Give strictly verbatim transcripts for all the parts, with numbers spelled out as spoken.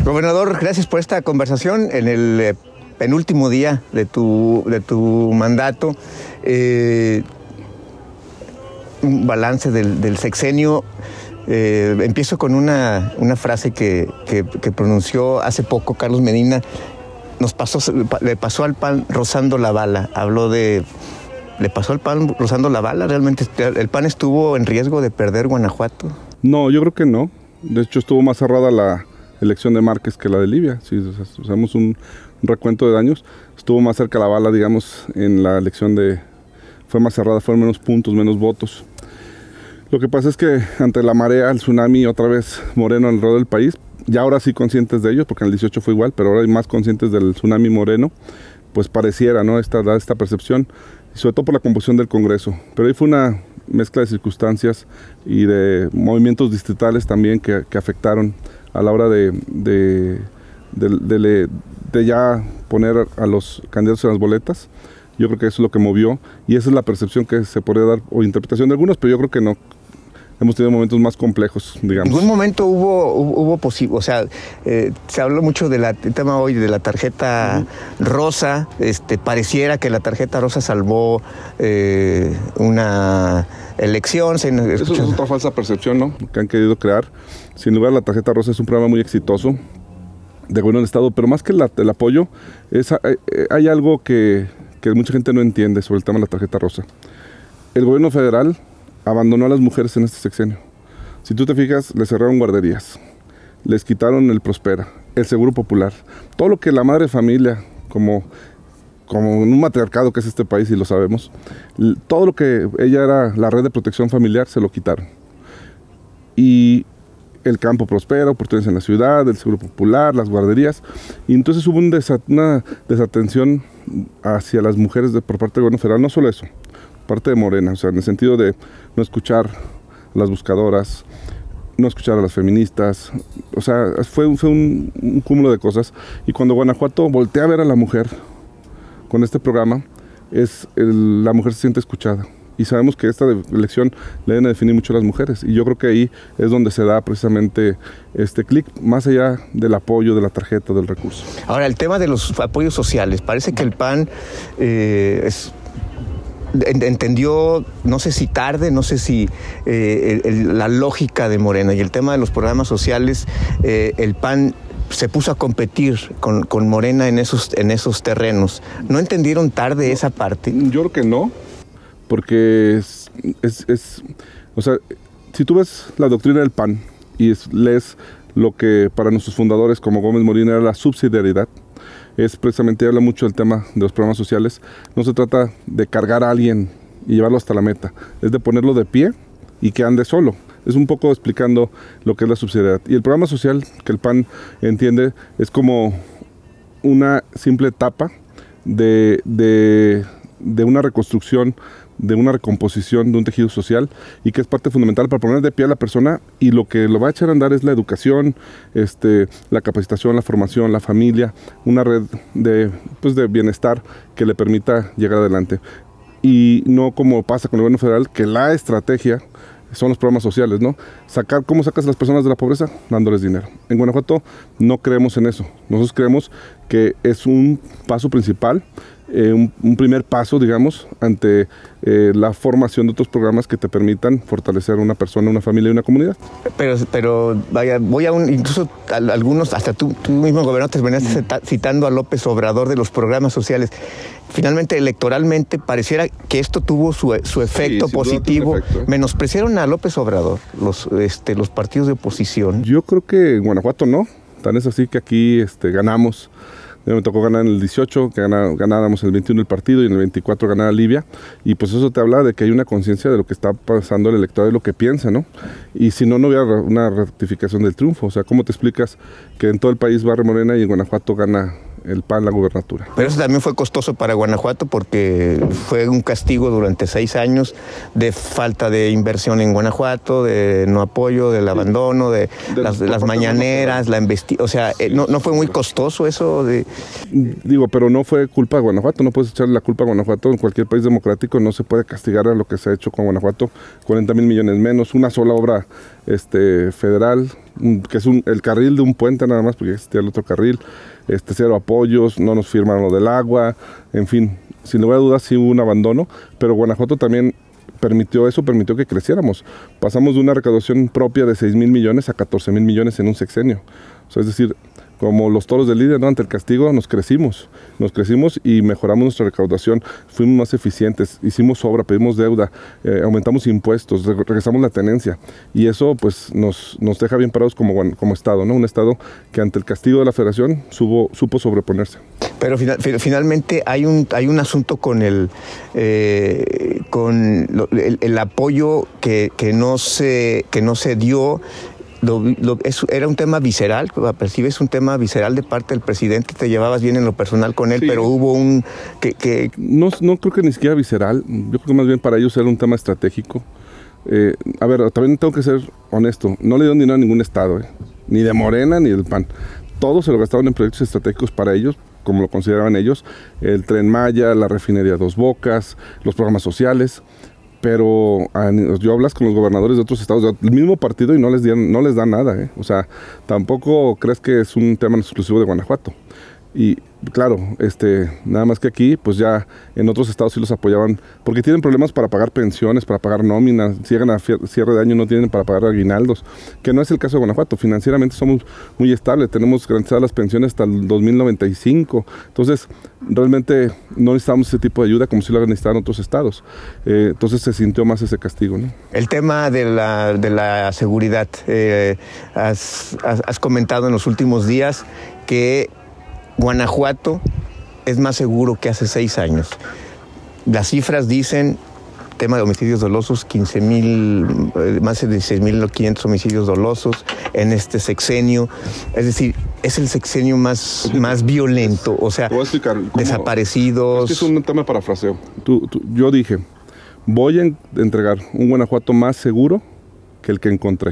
Gobernador, gracias por esta conversación en el eh, penúltimo día de tu, de tu mandato. Eh, un balance del, del sexenio. Eh, empiezo con una, una frase que, que, que pronunció hace poco Carlos Medina. Nos pasó, le pasó al P A N rozando la bala. Habló de... ¿Le pasó al P A N rozando la bala? ¿Realmente el P A N estuvo en riesgo de perder Guanajuato? No, yo creo que no. De hecho, estuvo más cerrada la elección de Márquez que la de Livia. Si hacemos un, un recuento de daños, estuvo más cerca la bala, digamos, en la elección de... Fue más cerrada, fueron menos puntos, menos votos. Lo que pasa es que ante la marea, el tsunami, otra vez Moreno alrededor del país, ya ahora sí conscientes de ellos, porque en el dieciocho fue igual, pero ahora hay más conscientes del tsunami Moreno, pues pareciera, ¿no?, esta, esta percepción, y sobre todo por la composición del Congreso. Pero ahí fue una mezcla de circunstancias y de movimientos distritales también que, que afectaron a la hora de, de, de, de, de, de ya poner a los candidatos en las boletas. Yo creo que eso es lo que movió, y esa es la percepción que se podría dar, o interpretación de algunos, pero yo creo que no. Hemos tenido momentos más complejos, digamos. En algún momento hubo, hubo, hubo posible, o sea, eh, se habló mucho del tema hoy de la tarjeta uh-huh. rosa. Este, pareciera que la tarjeta rosa salvó eh, una elección. Se, Eso es otra falsa percepción, ¿no?, que han querido crear. Sin lugar, la tarjeta rosa es un programa muy exitoso de gobierno del Estado, pero más que la, el apoyo, es, hay, hay algo que, que mucha gente no entiende sobre el tema de la tarjeta rosa. El gobierno federal abandonó a las mujeres en este sexenio. Si tú te fijas, les cerraron guarderías, les quitaron el Prospera, el Seguro Popular, todo lo que la madre de familia, como, como en un matriarcado que es este país y lo sabemos, todo lo que ella era la red de protección familiar se lo quitaron. Y el campo prospera, oportunidades en la ciudad, el Seguro Popular, las guarderías, y entonces hubo un desa una desatención hacia las mujeres de, por parte del gobierno federal, no solo eso, parte de Morena, o sea, en el sentido de no escuchar a las buscadoras, no escuchar a las feministas, o sea, fue, fue un, un cúmulo de cosas. Y cuando Guanajuato voltea a ver a la mujer con este programa, es el, la mujer se siente escuchada. Y sabemos que esta elección le deben a definir mucho a las mujeres, y yo creo que ahí es donde se da precisamente este clic, más allá del apoyo, de la tarjeta, del recurso. Ahora, el tema de los apoyos sociales, parece que el P A N eh, es... entendió, no sé si tarde, no sé si eh, el, el, la lógica de Morena y el tema de los programas sociales, eh, el P A N se puso a competir con, con Morena en esos, en esos terrenos. ¿No entendieron tarde esa parte? Yo creo que no, porque es, es, es o sea, si tú ves la doctrina del P A N y es, lees lo que para nuestros fundadores como Gómez Morín era la subsidiariedad, es precisamente, habla mucho del tema de los programas sociales. No se trata de cargar a alguien y llevarlo hasta la meta, es de ponerlo de pie y que ande solo. Es un poco explicando lo que es la subsidiariedad. Y el programa social que el P A N entiende es como una simple etapa de, de, de una reconstrucción, de una recomposición de un tejido social, y que es parte fundamental para poner de pie a la persona, y lo que lo va a echar a andar es la educación, este, la capacitación, la formación, la familia, una red de, pues, de bienestar que le permita llegar adelante. Y no como pasa con el gobierno federal, que la estrategia son los programas sociales, ¿no? Sacar, ¿cómo sacas a las personas de la pobreza? Dándoles dinero. En Guanajuato no creemos en eso. Nosotros creemos que es un paso principal, Eh, un, un primer paso, digamos, ante eh, la formación de otros programas que te permitan fortalecer a una persona, una familia y una comunidad. Pero, pero vaya, voy a un, incluso a, a algunos, hasta tú, tú mismo, gobernador, te venías mm. citando a López Obrador de los programas sociales. Finalmente, electoralmente, pareciera que esto tuvo su, su efecto sí, positivo. Efecto, ¿eh? Menospreciaron a López Obrador los, este, los partidos de oposición. Yo creo que en Guanajuato no. Tan es así que aquí este, ganamos. Me tocó ganar en el dieciocho, que ganáramos en el veintiuno el partido, y en el veinticuatro ganar a Livia, y pues eso te habla de que hay una conciencia de lo que está pasando el electorado y lo que piensa, ¿no? Y si no, no hubiera una ratificación del triunfo. O sea, ¿cómo te explicas que en todo el país barre Morena y en Guanajuato gana el P A N la gubernatura? Pero eso también fue costoso para Guanajuato, porque fue un castigo durante seis años de falta de inversión en Guanajuato, de no apoyo, del abandono, de, de las, de las mañaneras, la investigación. O sea, sí, ¿no, ¿no fue muy costoso eso? De... Digo, pero no fue culpa de Guanajuato, no puedes echarle la culpa a Guanajuato. En cualquier país democrático no se puede castigar a lo que se ha hecho con Guanajuato. cuarenta mil millones menos, una sola obra este, federal, que es un, el carril de un puente nada más, porque existía el otro carril, este, cero apoyos, no nos firmaron lo del agua, en fin, sin lugar a dudas sí hubo un abandono, pero Guanajuato también permitió eso, permitió que creciéramos. Pasamos de una recaudación propia de seis mil millones a catorce mil millones en un sexenio. O sea, es decir, como los toros del líder, ¿no? Ante el castigo nos crecimos, nos crecimos y mejoramos nuestra recaudación, fuimos más eficientes, hicimos obra, pedimos deuda, eh, aumentamos impuestos, re regresamos la tenencia y eso pues nos, nos deja bien parados como, como Estado, ¿no? Un Estado que ante el castigo de la Federación supo, supo sobreponerse. Pero final, finalmente hay un, hay un asunto con el, eh, con lo, el, el apoyo que, que, no se, que no se dio. Lo, lo, es, era un tema visceral, percibes un tema visceral de parte del presidente, te llevabas bien en lo personal con él, sí. Pero hubo un... que, que... No, no creo que ni siquiera visceral, yo creo que más bien para ellos era un tema estratégico. Eh, a ver, también tengo que ser honesto, no le dieron dinero a ningún estado, eh, ni de Morena ni del P A N. Todos se lo gastaron en proyectos estratégicos para ellos, como lo consideraban ellos, el Tren Maya, la refinería Dos Bocas, los programas sociales. Pero yo hablas con los gobernadores de otros estados del mismo partido y no les, dieron, no les da nada, ¿eh? O sea, tampoco crees que es un tema exclusivo de Guanajuato. Y claro, este, nada más que aquí, pues ya en otros estados sí los apoyaban, porque tienen problemas para pagar pensiones, para pagar nóminas, si llegan a cierre de año no tienen para pagar aguinaldos, que no es el caso de Guanajuato. Financieramente somos muy estables, tenemos garantizadas las pensiones hasta el dos mil noventa y cinco, entonces realmente no necesitamos ese tipo de ayuda como si lo necesitaban otros estados. Eh, entonces se sintió más ese castigo, ¿no? El tema de la, de la seguridad, eh, has, has, has comentado en los últimos días que Guanajuato es más seguro que hace seis años. Las cifras dicen, tema de homicidios dolosos, quince mil, más de dieciséis mil quinientos homicidios dolosos en este sexenio. Es decir, es el sexenio más, más violento, o sea, desaparecidos. Es que es un tema de parafraseo. Tú, tú, yo dije, voy a entregar un Guanajuato más seguro que el que encontré.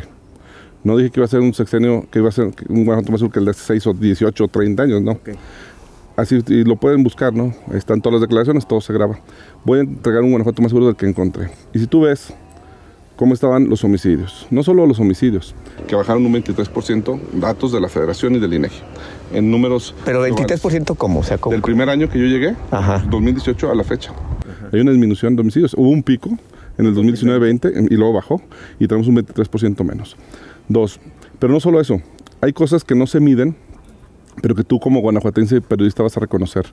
No dije que iba a ser un sexenio, que iba a ser un Guanajuato más seguro que el de seis o dieciocho o treinta años, no. Okay. Así, y lo pueden buscar, ¿no? Están todas las declaraciones, todo se graba. Voy a entregar un Guanajuato más seguro del que encontré. Y si tú ves cómo estaban los homicidios, no solo los homicidios, que bajaron un veintitrés por ciento, datos de la Federación y del INEGI, en números... ¿Pero veintitrés por ciento cómo? O sea, ¿cómo? Del primer año que yo llegué, Ajá. dos mil dieciocho a la fecha. Ajá. Hay una disminución de homicidios. Hubo un pico en el dos mil diecinueve veinte y luego bajó y tenemos un veintitrés por ciento menos. Dos, pero no solo eso, hay cosas que no se miden, pero que tú como guanajuatense y periodista vas a reconocer.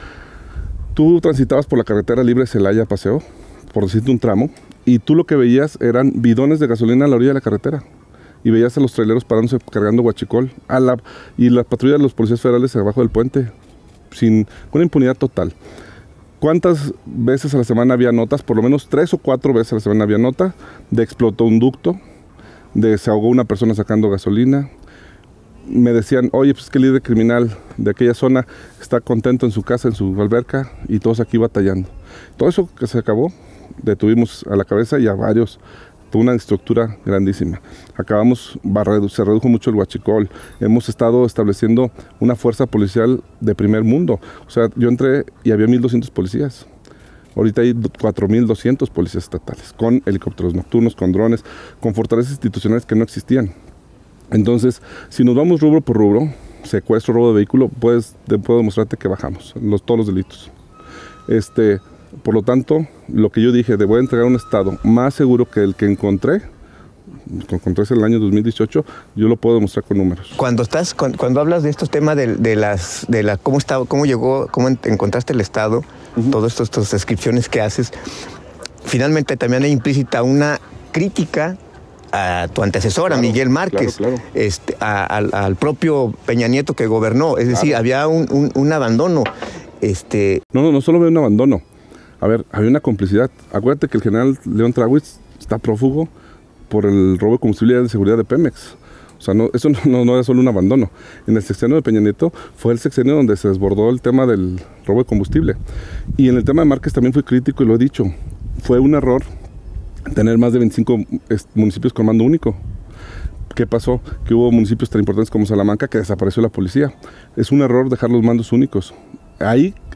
Tú transitabas por la carretera libre Celaya-Paseo, por decirte un tramo, y tú lo que veías eran bidones de gasolina a la orilla de la carretera. Y veías a los traileros parándose cargando huachicol, a la, y la patrulla de los policías federales abajo del puente, sin una impunidad total. ¿Cuántas veces a la semana había notas? Por lo menos tres o cuatro veces a la semana había nota de explotó un ducto, de se ahogó una persona sacando gasolina. Me decían, oye, pues que el líder criminal de aquella zona está contento en su casa, en su alberca, y todos aquí batallando. Todo eso que se acabó, detuvimos a la cabeza y a varios, tuvo una estructura grandísima. Acabamos, se redujo mucho el huachicol, hemos estado estableciendo una fuerza policial de primer mundo. O sea, yo entré y había mil doscientos policías. Ahorita hay cuatro mil doscientos policías estatales, con helicópteros nocturnos, con drones, con fortalezas institucionales que no existían. Entonces, si nos vamos rubro por rubro, secuestro, robo de vehículo, pues puedo demostrarte que bajamos los, todos los delitos. Este, por lo tanto, lo que yo dije, de voy a entregar un estado más seguro que el que encontré, que encontré en el año dos mil dieciocho, yo lo puedo demostrar con números. Cuando estás, cuando, cuando hablas de estos temas de, de las, de la, cómo está, cómo llegó, cómo encontraste el estado, uh-huh. Todas estas, estas descripciones que haces, finalmente también hay implícita una crítica a tu antecesor, claro, a Miguel Márquez, claro, claro. Este, a, al, al propio Peña Nieto que gobernó, es decir, claro. había un, un, un abandono. Este... No, no, no solo había un abandono, a ver, había una complicidad. Acuérdate que el general León Trawitz está prófugo por el robo de combustible y de seguridad de Pemex. O sea, no, eso no, no era solo un abandono. En el sexenio de Peña Nieto fue el sexenio donde se desbordó el tema del robo de combustible. Y en el tema de Márquez también fui crítico y lo he dicho. Fue un error tener más de veinticinco municipios con mando único. ¿Qué pasó? Que hubo municipios tan importantes como Salamanca que desapareció la policía. Es un error dejar los mandos únicos. Ahí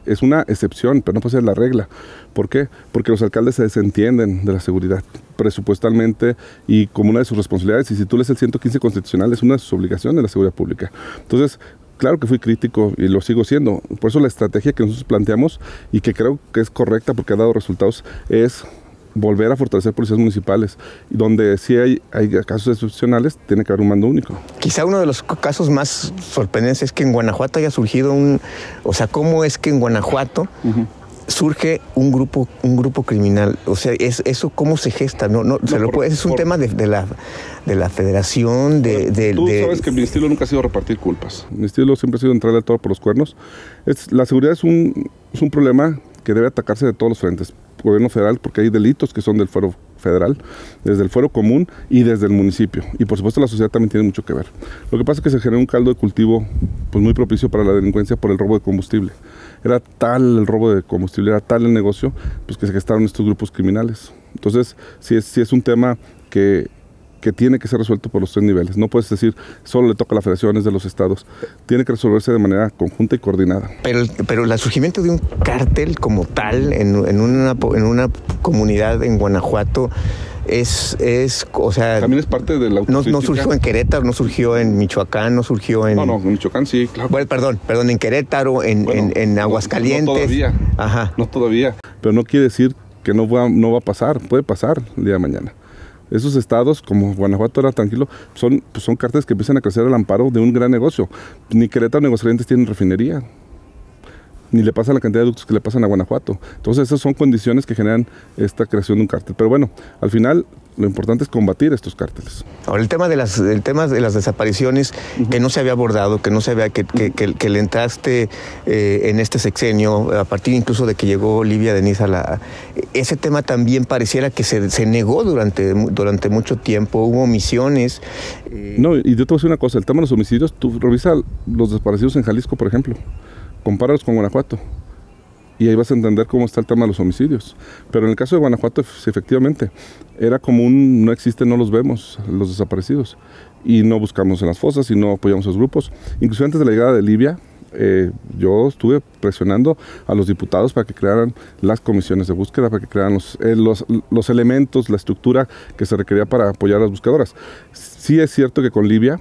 es una excepción, pero no puede ser la regla. ¿Por qué? Porque los alcaldes se desentienden de la seguridad presupuestalmente y como una de sus responsabilidades, y si tú lees el ciento quince constitucional, es una de sus obligaciones de la seguridad pública. Entonces, claro que fui crítico y lo sigo siendo. Por eso la estrategia que nosotros planteamos y que creo que es correcta porque ha dado resultados es volver a fortalecer policías municipales, donde sí hay, hay casos excepcionales, tiene que haber un mando único. Quizá uno de los casos más sorprendentes es que en Guanajuato haya surgido un... O sea, ¿cómo es que en Guanajuato uh-huh. surge un grupo un grupo criminal? O sea, es, ¿eso cómo se gesta? No, no, no se lo por, puede, es un por, tema de, de, la, de la federación, de... de tú de, sabes que mi estilo nunca ha sido repartir culpas. Mi estilo siempre ha sido entrarle al toro por los cuernos. Es, la seguridad es un, es un problema que debe atacarse de todos los frentes. Gobierno federal, porque hay delitos que son del fuero federal, desde el fuero común y desde el municipio. Y por supuesto la sociedad también tiene mucho que ver. Lo que pasa es que se genera un caldo de cultivo pues muy propicio para la delincuencia por el robo de combustible. Era tal el robo de combustible, era tal el negocio, pues que se gestaron estos grupos criminales. Entonces, sí es, sí es un tema que... que tiene que ser resuelto por los tres niveles. No puedes decir, solo le toca a la federación, es de los estados. Tiene que resolverse de manera conjunta y coordinada. Pero, pero el surgimiento de un cártel como tal en, en, una, en una comunidad en Guanajuato es, es, o sea... También es parte de la no, no surgió en Querétaro, no surgió en Michoacán, no surgió en... No, no, en Michoacán sí, claro. Bueno, perdón, perdón, en Querétaro, en, bueno, en, en Aguascalientes. No, no todavía, Ajá. no todavía. Pero no quiere decir que no va, no va a pasar, puede pasar el día de mañana. Esos estados, como Guanajuato era tranquilo, son, pues son cárteles que empiezan a crecer al amparo de un gran negocio. Ni Querétaro ni Aguascalientes tienen refinería, ni le pasa la cantidad de ductos que le pasan a Guanajuato. Entonces esas son condiciones que generan esta creación de un cártel. Pero bueno, al final lo importante es combatir estos cárteles. Ahora, el tema de las, el tema de las desapariciones uh-huh. que no se había abordado, que no se había, que, que, que, que le entraste eh, en este sexenio, a partir incluso de que llegó Livia Denis a la... Ese tema también pareciera que se, se negó durante, durante mucho tiempo, hubo omisiones. Eh... No, y yo te voy a decir una cosa, el tema de los homicidios, tú revisa los desaparecidos en Jalisco, por ejemplo, compáralos con Guanajuato. Y ahí vas a entender cómo está el tema de los homicidios. Pero en el caso de Guanajuato, efectivamente, era como un no existe, no los vemos, los desaparecidos. Y no buscamos en las fosas y no apoyamos a los grupos. Incluso antes de la llegada de Livia, eh, yo estuve presionando a los diputados para que crearan las comisiones de búsqueda, para que crearan los, eh, los, los elementos, la estructura que se requería para apoyar a las buscadoras. Sí es cierto que con Livia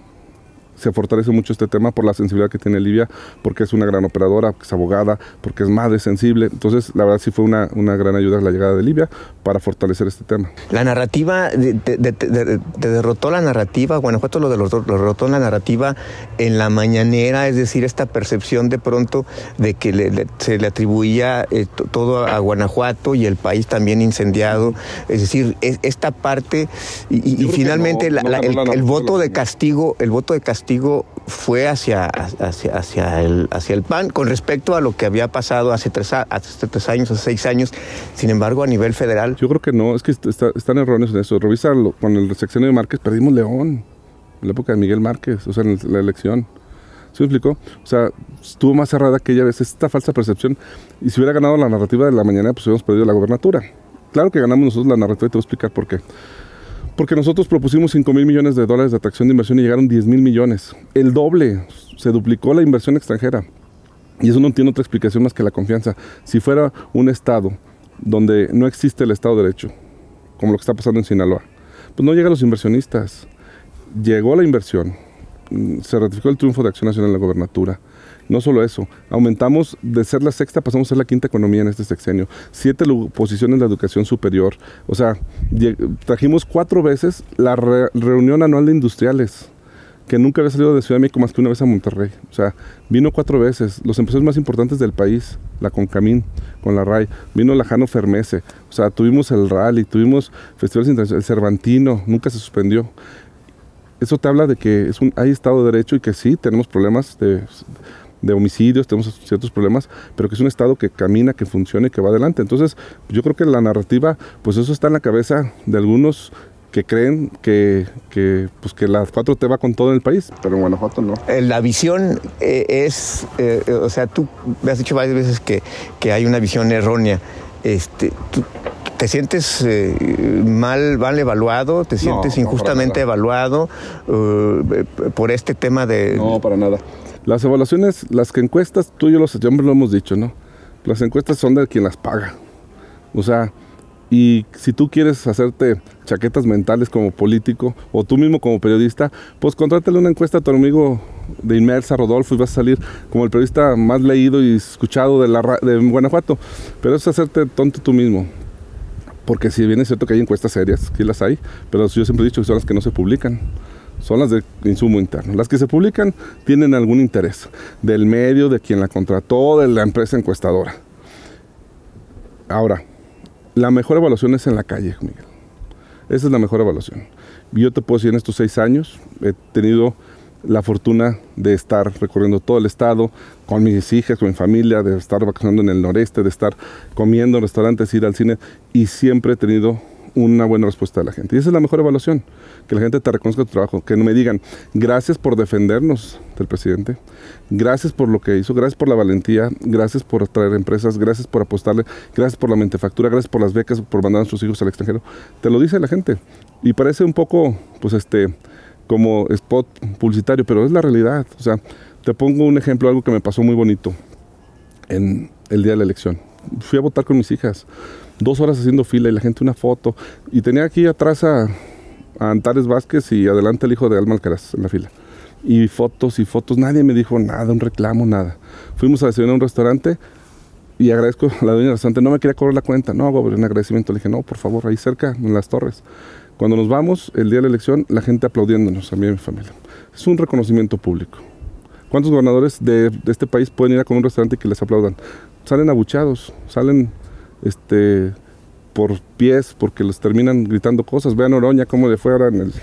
se fortalece mucho este tema por la sensibilidad que tiene Livia, porque es una gran operadora, porque es abogada, porque es madre sensible. Entonces, la verdad sí fue una, una gran ayuda la llegada de Livia para fortalecer este tema. La narrativa, te de, de, de, de derrotó la narrativa, Guanajuato lo derrotó, lo derrotó la narrativa en la mañanera, es decir, esta percepción de pronto de que le, le, se le atribuía eh, todo a Guanajuato y el país también incendiado. Es decir, es, esta parte, y, y, y finalmente no, la, no, la, el, no, no, el voto de castigo, el voto de castigo fue hacia, hacia, hacia, el, hacia el P A N con respecto a lo que había pasado hace tres, hace tres años, hace seis años. Sin embargo, a nivel federal... Yo creo que no, es que está, están erróneos en eso. Revisa lo, con el sexenio de Márquez, perdimos León, en la época de Miguel Márquez, o sea, en la elección. ¿Sí me explicó? O sea, estuvo más cerrada aquella vez esta falsa percepción. Y si hubiera ganado la narrativa de la mañana, pues hubiéramos perdido la gobernatura. Claro que ganamos nosotros la narrativa y te voy a explicar por qué. Porque nosotros propusimos cinco mil millones de dólares de atracción de inversión y llegaron diez mil millones. El doble, se duplicó la inversión extranjera. Y eso no tiene otra explicación más que la confianza. Si fuera un estado donde no existe el Estado de Derecho, como lo que está pasando en Sinaloa, pues no llegan los inversionistas. Llegó la inversión, se ratificó el triunfo de Acción Nacional en la gobernatura. No solo eso, aumentamos de ser la sexta, pasamos a ser la quinta economía en este sexenio. Siete posiciones en la educación superior. O sea, trajimos cuatro veces la re reunión anual de industriales, que nunca había salido de Ciudad de México más que una vez a Monterrey. O sea, vino cuatro veces. Los empresarios más importantes del país, la Concamín, con la R A I, vino la Jano Fermese. O sea, tuvimos el Rally, tuvimos festivales internacionales, el Cervantino, nunca se suspendió. Eso te habla de que es un, hay Estado de Derecho y que sí, tenemos problemas de... de homicidios, tenemos ciertos problemas, pero que es un Estado que camina, que funciona y que va adelante. Entonces, yo creo que la narrativa, pues eso está en la cabeza de algunos que creen que, que, pues que la cuatro T va con todo en el país, pero en Guanajuato no. La visión eh, es, eh, o sea, tú me has dicho varias veces que, que hay una visión errónea. Este, tú, ¿Te sientes eh, mal, mal evaluado? ¿Te sientes no, injustamente no, evaluado uh, por este tema de...? No, para nada. Las evaluaciones, las que encuestas, tú y yo los hombres lo hemos dicho, ¿no? Las encuestas son de quien las paga. O sea, y si tú quieres hacerte chaquetas mentales como político o tú mismo como periodista, pues contrátale una encuesta a tu amigo de Inmersa, Rodolfo, y vas a salir como el periodista más leído y escuchado de, la, de Guanajuato. Pero eso es hacerte tonto tú mismo. Porque si bien es cierto que hay encuestas serias, que las hay, pero yo siempre he dicho que son las que no se publican. Son las de insumo interno. Las que se publican tienen algún interés del medio, de quien la contrató, de la empresa encuestadora. Ahora, la mejor evaluación es en la calle, Miguel. Esa es la mejor evaluación. Yo te puedo decir, en estos seis años he tenido la fortuna de estar recorriendo todo el estado con mis hijas, con mi familia, de estar vacacionando en el noreste, de estar comiendo en restaurantes, ir al cine, y siempre he tenido una buena respuesta de la gente. Y esa es la mejor evaluación, que la gente te reconozca tu trabajo, que no me digan, gracias por defendernos del presidente, gracias por lo que hizo, gracias por la valentía, gracias por traer empresas, gracias por apostarle, gracias por la mentefactura, gracias por las becas, por mandar a nuestros hijos al extranjero. Te lo dice la gente. Y parece un poco, pues este, como spot publicitario, pero es la realidad. O sea, te pongo un ejemplo, algo que me pasó muy bonito en el día de la elección. Fui a votar con mis hijas, dos horas haciendo fila y la gente una foto. Y tenía aquí atrás a, a Antares Vázquez y adelante el hijo de Alma Alcaraz en la fila. Y fotos y fotos, nadie me dijo nada, un reclamo, nada. Fuimos a desayunar a un restaurante y agradezco a la dueña del restaurante, no me quería cobrar la cuenta, no hago un agradecimiento. Le dije, no, por favor, ahí cerca, en las torres. Cuando nos vamos, el día de la elección, la gente aplaudiéndonos, a mí y a mi familia. Es un reconocimiento público. ¿Cuántos gobernadores de, de este país pueden ir a comer un restaurante y que les aplaudan? Salen abuchados, salen este, por pies, porque los terminan gritando cosas. Vean Oroña cómo le fue ahora en el...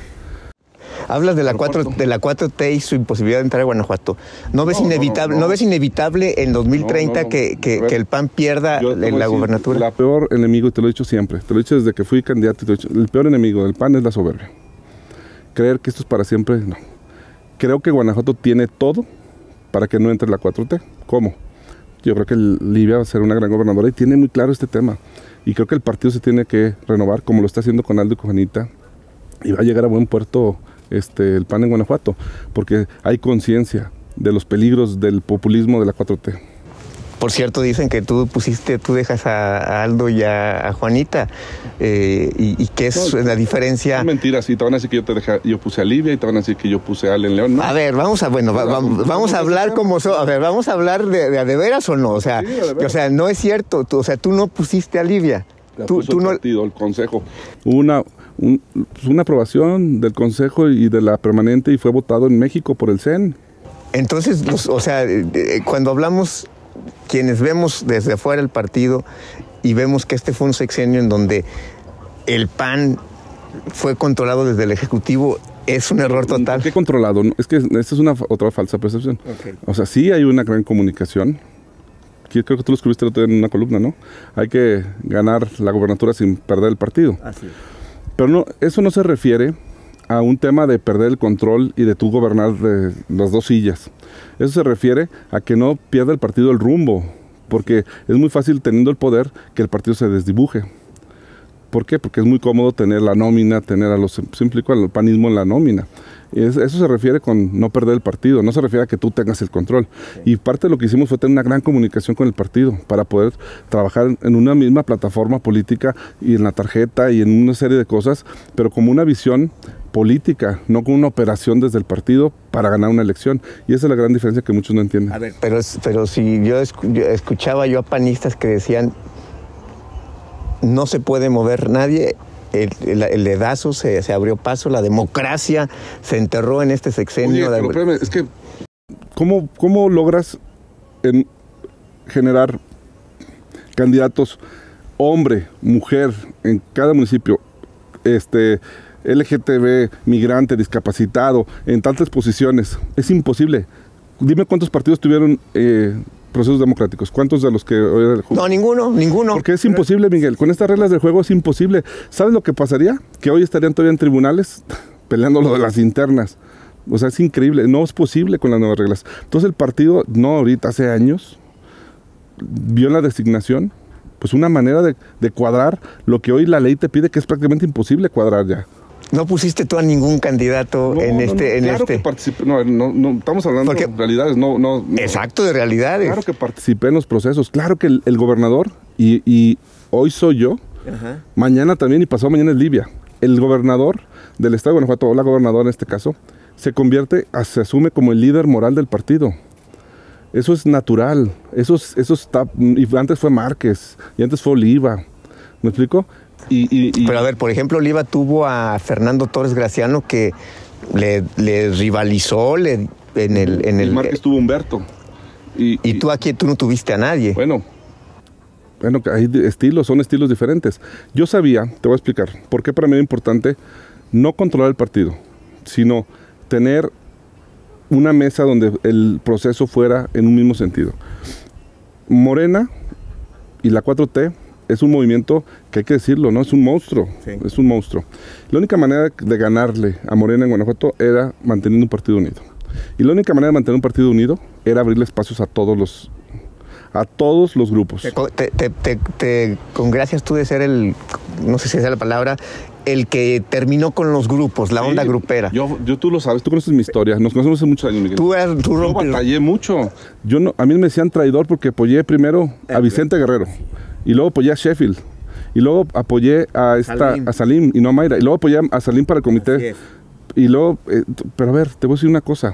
Hablas de la, cuatro, de la cuatro T y su imposibilidad de entrar a Guanajuato. ¿No ves, no, inevitable, no, no, no. ¿no ves inevitable en dos mil treinta no, no, que, que, que el P A N pierda en la gubernatura? La peor enemigo, y te lo he dicho siempre, te lo he dicho desde que fui candidato, y te lo he dicho, el peor enemigo del P A N es la soberbia. Creer que esto es para siempre, no. Creo que Guanajuato tiene todo para que no entre la cuatro T. ¿Cómo? Yo creo que Livia va a ser una gran gobernadora y tiene muy claro este tema. Y creo que el partido se tiene que renovar, como lo está haciendo con Aldo y con Juanita, y va a llegar a buen puerto este, el P A N en Guanajuato, porque hay conciencia de los peligros del populismo de la cuatro T. Por cierto, dicen que tú pusiste, tú dejas a, a Aldo y a, a Juanita, eh, y, y que es no, la diferencia. Es mentira, sí, te van a decir que yo te dejé, yo puse a Livia y te van a decir que yo puse a Allen León. No. A ver, vamos a, bueno, va, va, vamos a hablar como, so, a ver, vamos a hablar de, de, de veras o no, o sea, sí, o sea, no es cierto, tú, o sea, tú no pusiste a Livia. La tú, puso tú el no... partido, el consejo, una, un, una aprobación del consejo y de la permanente y fue votado en México por el C E N. Entonces, los, o sea, cuando hablamos, quienes vemos desde afuera el partido y vemos que este fue un sexenio en donde el P A N fue controlado desde el Ejecutivo, es un error total. ¿Qué controlado? Es que esta es una otra falsa percepción. Okay. O sea, sí hay una gran comunicación. Creo que tú lo escribiste en una columna, ¿no? Hay que ganar la gobernatura sin perder el partido. Así es. Pero no, eso no se refiere a un tema de perder el control y de tú gobernar de las dos sillas. Eso se refiere a que no pierda el partido el rumbo, porque es muy fácil teniendo el poder que el partido se desdibuje. ¿Por qué? Porque es muy cómodo tener la nómina, tener a los, se implica el panismo en la nómina. Eso se refiere con no perder el partido, no se refiere a que tú tengas el control. Sí. Y parte de lo que hicimos fue tener una gran comunicación con el partido para poder trabajar en una misma plataforma política y en la tarjeta y en una serie de cosas, pero como una visión política, no como una operación desde el partido para ganar una elección. Y esa es la gran diferencia que muchos no entienden. A ver, pero, pero si yo, yo escuchaba yo a panistas que decían no se puede mover nadie, el, el, el dedazo se, se abrió paso, la democracia se enterró en este sexenio. Oye, pero espérame, es que ¿cómo, cómo logras en generar candidatos hombre, mujer en cada municipio, este L G T B, migrante, discapacitado, en tantas posiciones? Es imposible. Dime cuántos partidos tuvieron eh, procesos democráticos. ¿Cuántos de los que hoy... No, ninguno, ninguno. Porque es imposible, Miguel. Con estas reglas del juego es imposible. ¿Sabes lo que pasaría? Que hoy estarían todavía en tribunales peleando lo de las internas. O sea, es increíble. No es posible con las nuevas reglas. Entonces el partido, no ahorita, hace años, vio en la designación pues una manera de, de cuadrar lo que hoy la ley te pide, que es prácticamente imposible cuadrar ya. no pusiste tú a ningún candidato no, en no, este... No, en claro este... que participé, no, no, no, estamos hablando Porque, de realidades, no, no, no. Exacto, de realidades. Claro que participé en los procesos, claro que el, el gobernador, y, y hoy soy yo, ajá, mañana también y pasado mañana es Livia. El gobernador del estado de Guanajuato, o la gobernadora en este caso, se convierte, se asume como el líder moral del partido. Eso es natural, eso, eso está, y antes fue Márquez, y antes fue Oliva, ¿me explico? Y, y, y, Pero a ver, por ejemplo, Oliva tuvo a Fernando Torres Graciano que le, le rivalizó le, en el... En el Márquez tuvo Humberto. Y, y, y tú aquí tú no tuviste a nadie. Bueno, bueno, hay estilos, son estilos diferentes. Yo sabía, te voy a explicar, por qué para mí era importante no controlar el partido, sino tener una mesa donde el proceso fuera en un mismo sentido. Morena y la cuatro T es un movimiento que hay que decirlo, ¿no? Es un monstruo, sí. Es un monstruo. La única manera de ganarle a Morena en Guanajuato era manteniendo un partido unido. Y la única manera de mantener un partido unido era abrirle espacios a todos los, a todos los grupos. Te, te, te, te congracias tú de ser el, no sé si esa es la palabra, el que terminó con los grupos, la sí, onda grupera. Yo, yo tú lo sabes, tú conoces mi historia, nos conocemos hace muchos años, Miguel. Tú, eras, tú yo batallé mucho. Yo no, a mí me decían traidor porque apoyé primero a Vicente Guerrero. Y luego apoyé a Sheffield. Y luego apoyé a, esta, Salim. a Salim y no a Mayra. Y luego apoyé a Salim para el comité. Y luego, eh, pero a ver, te voy a decir una cosa.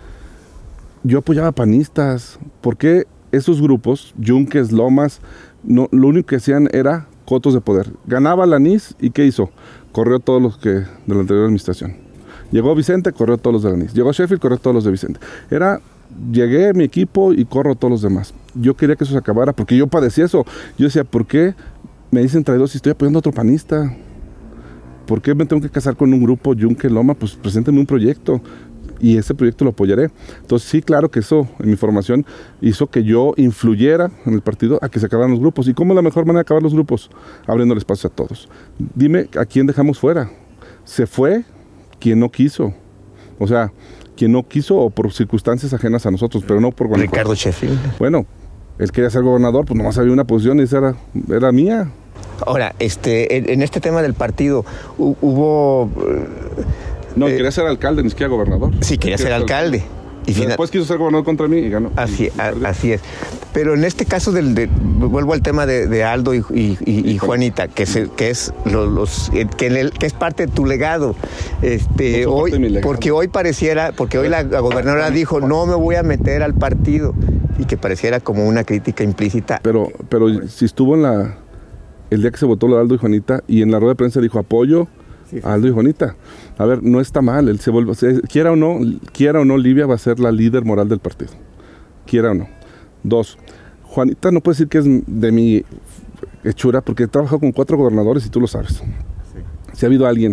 Yo apoyaba a panistas. ¿Por qué esos grupos, Yunques, Lomas, no, lo único que hacían era cotos de poder? Ganaba la N I S y ¿qué hizo? Corrió todos los que de la anterior administración. Llegó Vicente, corrió todos los de la N I S. Llegó Sheffield, corrió todos los de Vicente. Era... Llegué a mi equipo y corro a todos los demás. Yo quería que eso se acabara porque yo padecí eso. Yo decía, ¿por qué me dicen traidor si estoy apoyando a otro panista? ¿Por qué me tengo que casar con un grupo Yunque Loma? Pues preséntenme un proyecto y ese proyecto lo apoyaré. Entonces sí, claro que eso en mi formación hizo que yo influyera en el partido a que se acabaran los grupos. ¿Y cómo es la mejor manera de acabar los grupos? Abriendo el espacio a todos. Dime, ¿a quién dejamos fuera? Se fue quien no quiso. O sea... quien no quiso o por circunstancias ajenas a nosotros, pero no por Guanajuato. Ricardo Sheffield. Bueno, él quería ser gobernador, pues nomás había una posición y esa era, era mía. Ahora, este, en, en este tema del partido, hubo... No, eh, quería ser alcalde, ni siquiera gobernador. Sí, quería ser alcalde. Y final... Después quiso ser gobernador contra mí y ganó. Así, y a, así es. Pero en este caso, del, de, vuelvo al tema de, de Aldo y, y, y, y Juanita, que, se, que, es los, los, que, el, que es parte de tu legado. Este, no hoy, legado. Porque hoy pareciera, porque hoy la, la gobernadora dijo, no me voy a meter al partido, y que pareciera como una crítica implícita. Pero, pero si estuvo en la, el día que se votó lo de Aldo y Juanita, y en la rueda de prensa dijo apoyo, sí, sí. Aldo y Juanita. A ver, no está mal, él se vuelve, quiera o no, quiera o no, Livia va a ser la líder moral del partido, quiera o no. Dos, Juanita no puede decir que es de mi hechura, porque he trabajado con cuatro gobernadores y tú lo sabes. Sí. Si ha habido alguien,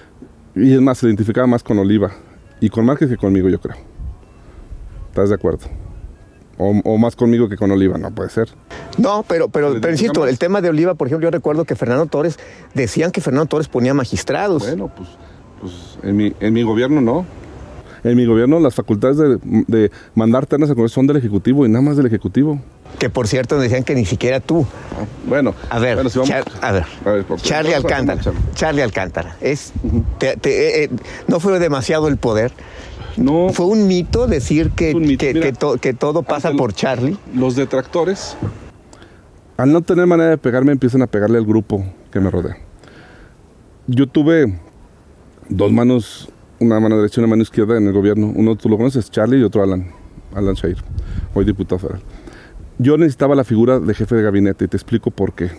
y es más, se identificaba más con Oliva y con Márquez que conmigo, yo creo. ¿Estás de acuerdo? O, o más conmigo que con Oliva, no puede ser. No, pero, pero, pero insisto, el tema de Oliva, por ejemplo, yo recuerdo que Fernando Torres, decían que Fernando Torres ponía magistrados. Bueno, pues, pues en, mi, en mi gobierno no. En mi gobierno las facultades de, de mandar ternas al Congreso son del Ejecutivo y nada más del Ejecutivo. Que por cierto decían que ni siquiera tú. Ah, bueno, a ver, bueno, si vamos, Char, a ver, a ver Charlie Alcántara. Charlie. Charlie Alcántara. Es, uh-huh. te, te, eh, no fue demasiado el poder. No. Fue un mito decir que, mito. que, Mira, que, to, que todo pasa el, por Charlie. Los detractores, al no tener manera de pegarme, empiezan a pegarle al grupo que me rodea. Yo tuve dos manos, una mano derecha y una mano izquierda en el gobierno. Uno tú lo conoces, Charlie, y otro Alan, Alan Shair, hoy diputado federal. Yo necesitaba la figura de jefe de gabinete y te explico por qué.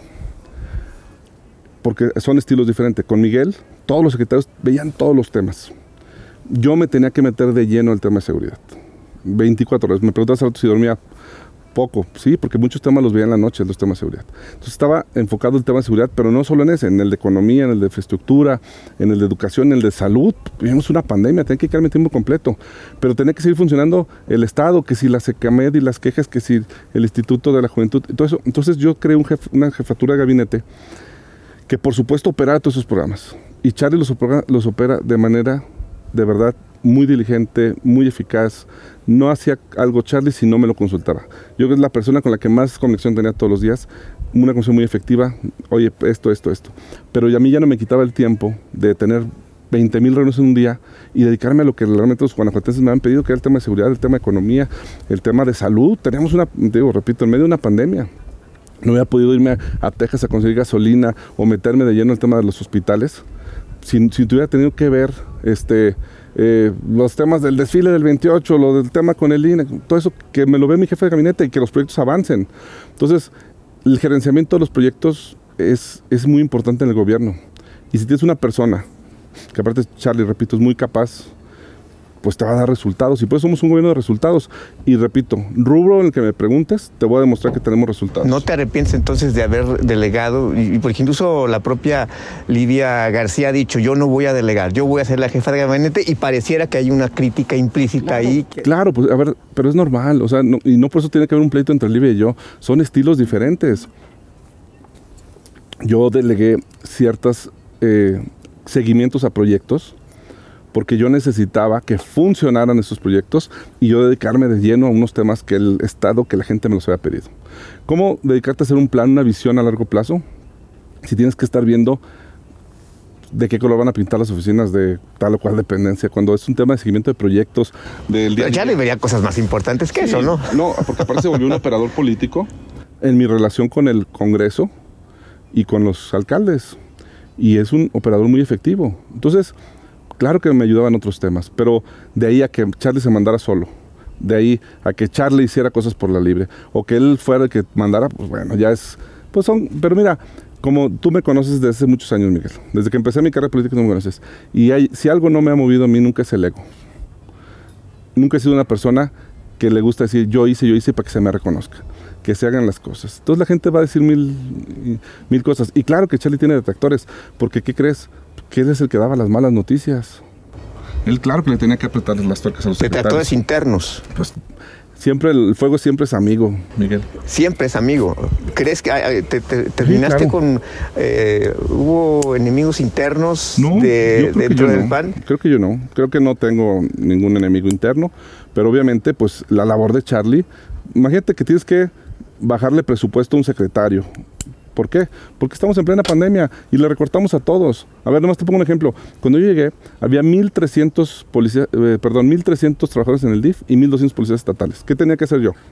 Porque son estilos diferentes. Con Miguel, todos los secretarios veían todos los temas. Yo me tenía que meter de lleno el tema de seguridad. veinticuatro horas. Me preguntabas si dormía poco. Sí, porque muchos temas los veía en la noche, los temas de seguridad. Entonces estaba enfocado el tema de seguridad, pero no solo en ese, en el de economía, en el de infraestructura, en el de educación, en el de salud. Vivimos una pandemia, tenía que quedarme tiempo completo. Pero tenía que seguir funcionando el Estado, que si la SECAMED y las quejas, que si el Instituto de la Juventud, todo eso. Entonces yo creé un jef, una jefatura de gabinete que por supuesto operara todos esos programas. Y Charlie los opera, los opera de manera, de verdad, muy diligente, muy eficaz. No hacía algo Charlie si no me lo consultaba. Yo creo que es la persona con la que más conexión tenía todos los días, una conexión muy efectiva. Oye, esto, esto, esto. Pero a mí ya no me quitaba el tiempo de tener veinte mil reuniones en un día y dedicarme a lo que realmente los guanajuatenses me han pedido, que era el tema de seguridad, el tema de economía, el tema de salud. Teníamos una, digo, repito, en medio de una pandemia. No hubiera podido irme a, a Texas a conseguir gasolina o meterme de lleno en el tema de los hospitales si, si tuviera tenido que ver este, eh, los temas del desfile del veintiocho, lo del tema con el I N E, todo eso que me lo ve mi jefe de gabinete y que los proyectos avancen. Entonces, el gerenciamiento de los proyectos es, es muy importante en el gobierno. Y si tienes una persona, que aparte Charlie, repito, es muy capaz, pues te va a dar resultados. Y por eso somos un gobierno de resultados. Y repito, rubro en el que me preguntes, te voy a demostrar que tenemos resultados. ¿No te arrepientes entonces de haber delegado? Y, y por ejemplo, incluso la propia Lidia García ha dicho, yo no voy a delegar, yo voy a ser la jefa de gabinete, y pareciera que hay una crítica implícita claro, ahí. Que... Claro, pues a ver, pero es normal, o sea, no, y no por eso tiene que haber un pleito entre Lidia y yo, son estilos diferentes. Yo delegué ciertos eh, seguimientos a proyectos porque yo necesitaba que funcionaran esos proyectos y yo dedicarme de lleno a unos temas que el Estado, que la gente me los había pedido. ¿Cómo dedicarte a hacer un plan, una visión a largo plazo? Si tienes que estar viendo de qué color van a pintar las oficinas de tal o cual dependencia, cuando es un tema de seguimiento de proyectos del día. Pero ya le vería cosas más importantes que sí, eso, ¿no? No, porque aparte se volvió un operador político en mi relación con el Congreso y con los alcaldes, y es un operador muy efectivo. Entonces, claro que me ayudaba en otros temas, pero de ahí a que Charlie se mandara solo, de ahí a que Charlie hiciera cosas por la libre, o que él fuera el que mandara, pues bueno, ya es, pues son, pero mira, como tú me conoces desde hace muchos años, Miguel, desde que empecé mi carrera política tú me conoces, y hay, si algo no me ha movido a mí nunca es el ego. Nunca he sido una persona que le gusta decir yo hice, yo hice para que se me reconozca, que se hagan las cosas. Entonces la gente va a decir mil, mil cosas. Y claro que Charlie tiene detractores, porque ¿qué crees? Que él es el que daba las malas noticias. Él claro que le tenía que apretar las tuercas a los secretarios. Detractores internos. Pues siempre, el fuego siempre es amigo, Miguel. Siempre es amigo. ¿Crees que te, te, terminaste sí, claro. con... Eh, hubo enemigos internos no, de, dentro del no. P A N? Creo que yo no. Creo que no tengo ningún enemigo interno. Pero obviamente, pues, la labor de Charlie... Imagínate que tienes que bajarle presupuesto a un secretario. ¿Por qué? Porque estamos en plena pandemia y le recortamos a todos. A ver, nomás te pongo un ejemplo. Cuando yo llegué, había mil trescientos policías, eh, perdón, mil trescientos trabajadores en el D I F y mil doscientos policías estatales. ¿Qué tenía que hacer yo?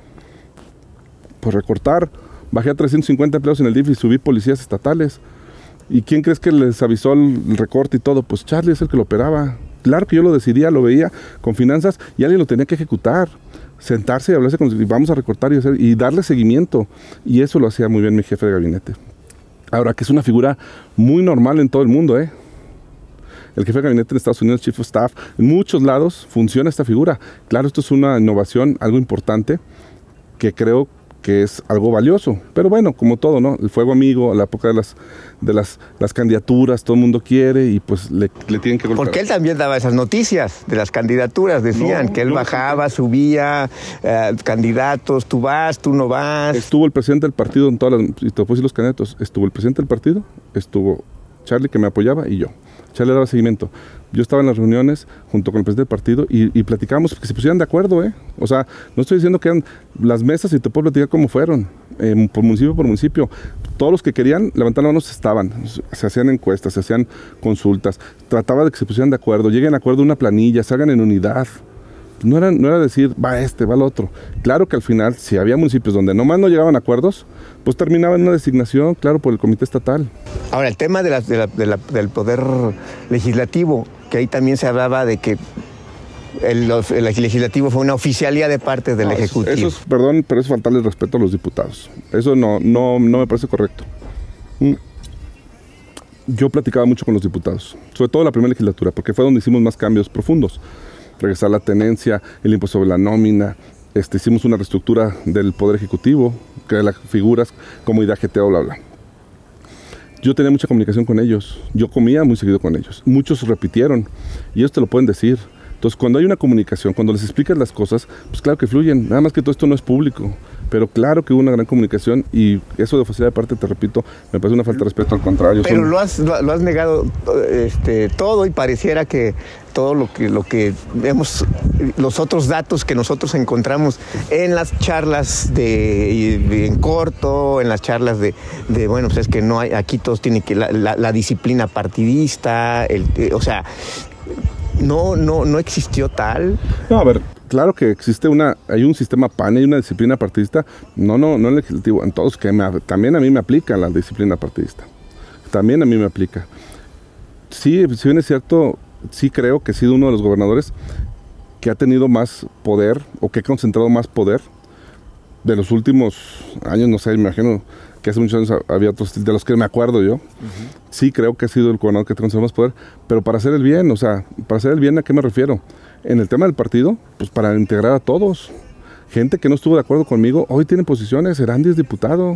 Pues recortar. Bajé a trescientos cincuenta empleados en el D I F y subí policías estatales. ¿Y quién crees que les avisó el recorte y todo? Pues Charlie es el que lo operaba. Claro que yo lo decidía, lo veía con finanzas y alguien lo tenía que ejecutar. Sentarse y hablarse con y vamos a recortar y, hacer, y darle seguimiento. Y eso lo hacía muy bien mi jefe de gabinete. Ahora, que es una figura muy normal en todo el mundo, ¿eh? El jefe de gabinete en Estados Unidos, Chief of Staff, en muchos lados funciona esta figura. Claro, esto es una innovación, algo importante, que creo que es algo valioso. Pero bueno, como todo, ¿no? El fuego amigo, la época de las de las, las candidaturas, todo el mundo quiere y pues le, le tienen que golpear. Porque él también daba esas noticias de las candidaturas, decían no, que él no, bajaba, no. subía, eh, candidatos, tú vas, tú no vas. Estuvo el presidente del partido en todas las, y te puedo decir los candidatos, estuvo el presidente del partido, estuvo Charlie que me apoyaba y yo. Charlie daba seguimiento. Yo estaba en las reuniones junto con el presidente del partido y, y platicábamos que se pusieran de acuerdo, ¿eh? O sea, no estoy diciendo que eran las mesas y te puedo platicar cómo fueron, eh, por municipio por municipio. Todos los que querían levantar la mano estaban, se hacían encuestas, se hacían consultas, trataba de que se pusieran de acuerdo, lleguen a acuerdo una planilla, se hagan en unidad. No era, no era decir, va este, va el otro. Claro que al final, si había municipios donde nomás no llegaban a acuerdos, pues terminaba en una designación, claro, por el comité estatal. Ahora, el tema de la, de la, de la, del poder legislativo, que ahí también se hablaba de que el, el legislativo fue una oficialía de parte del no, Ejecutivo. Eso es, perdón, pero es faltarle respeto a los diputados. Eso no, no, no me parece correcto. Yo platicaba mucho con los diputados, sobre todo la primera legislatura, porque fue donde hicimos más cambios profundos. Regresar la tenencia, el impuesto sobre la nómina, este, hicimos una reestructura del Poder Ejecutivo, crear las figuras como I D A G T, bla, bla. Yo tenía mucha comunicación con ellos, yo comía muy seguido con ellos, muchos repitieron, y ellos te lo pueden decir. Entonces, cuando hay una comunicación, cuando les explicas las cosas, pues claro que fluyen, nada más que todo esto no es público. pero claro que hubo una gran comunicación y eso de facilidad de parte, te repito, me parece una falta de respeto, al contrario. Pero son... lo, has, lo, lo has negado este, todo y pareciera que todo lo que, lo que vemos, los otros datos que nosotros encontramos en las charlas de, de en corto, en las charlas de, de bueno, pues es que no hay, aquí todos tienen que, la, la, la disciplina partidista, el, eh, o sea, no, no, no existió tal. No, a ver, claro que existe una, hay un sistema P A N, hay una disciplina partidista, no, no, no en el legislativo, en todos, que me, también a mí me aplica la disciplina partidista, también a mí me aplica. Sí, si bien es cierto, sí creo que he sido uno de los gobernadores que ha tenido más poder o que ha concentrado más poder de los últimos años, no sé, me imagino que hace muchos años había otros de los que me acuerdo yo. Uh-huh. Sí creo que ha sido el gobernador que ha concentrado más poder, pero para hacer el bien, o sea, para hacer el bien, ¿a qué me refiero? En el tema del partido, pues para integrar a todos. Gente que no estuvo de acuerdo conmigo, hoy tiene posiciones, Erandi es diputado,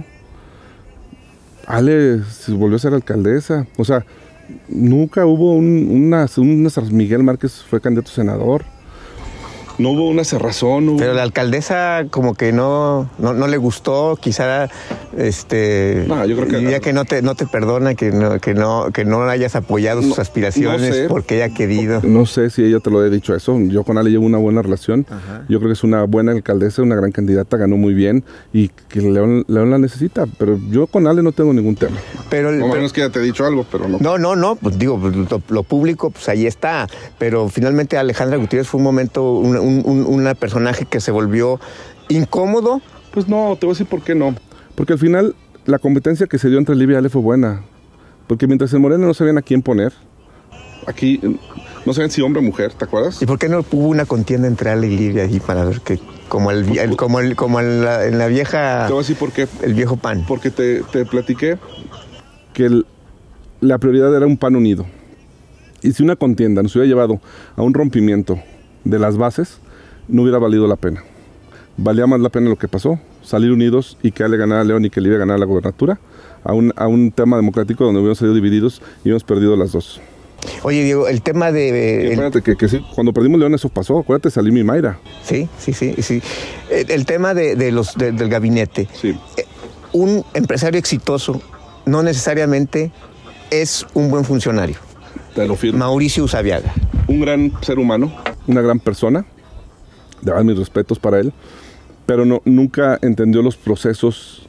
Ale volvió a ser alcaldesa, o sea, nunca hubo un, una, una Miguel Márquez fue candidato a senador. No hubo una cerrazón. Hubo... Pero la alcaldesa como que no, no, no le gustó, quizá este no, yo creo que diría que no te, no te perdona que no, que no, que no hayas apoyado no, sus aspiraciones no sé, porque ella ha querido. No sé si ella te lo he dicho eso. Yo con Ale llevo una buena relación. Ajá. Yo creo que es una buena alcaldesa, una gran candidata, ganó muy bien y que León, León la necesita. Pero yo con Ale no tengo ningún tema. Pero no, menos que ya te he dicho algo, pero no. No, no, no, pues digo, lo, lo público, pues ahí está. Pero finalmente Alejandra Gutiérrez fue un momento, un, un, un una personaje que se volvió incómodo. Pues no, te voy a decir por qué no. Porque al final la competencia que se dio entre Livia y Ale fue buena. Porque mientras en Morena no sabían a quién poner, aquí no sabían si hombre o mujer, ¿te acuerdas? ¿Y por qué no hubo una contienda entre Ale y Livia ahí para ver que como el, el como el como el, en la vieja? Te voy a decir por qué. El viejo P A N. Porque te, te platiqué que el, la prioridad era un P A N unido. Y si una contienda nos hubiera llevado a un rompimiento de las bases, no hubiera valido la pena. Valía más la pena lo que pasó, salir unidos y que Ale ganara a León y que Livia ganara la gobernatura, a un, a un tema democrático donde hubiéramos salido divididos y hubiéramos perdido las dos. Oye, Diego, el tema de... Espérate, el... que, que sí, cuando perdimos León eso pasó, acuérdate, salí mi Mayra. Sí, sí, sí, sí. El, el tema de, de los, de, del gabinete. Sí. Un empresario exitoso no necesariamente es un buen funcionario. Te lo firmo. Mauricio Usabiaga. Un gran ser humano, una gran persona. De verdad, mis respetos para él, pero no, nunca entendió los procesos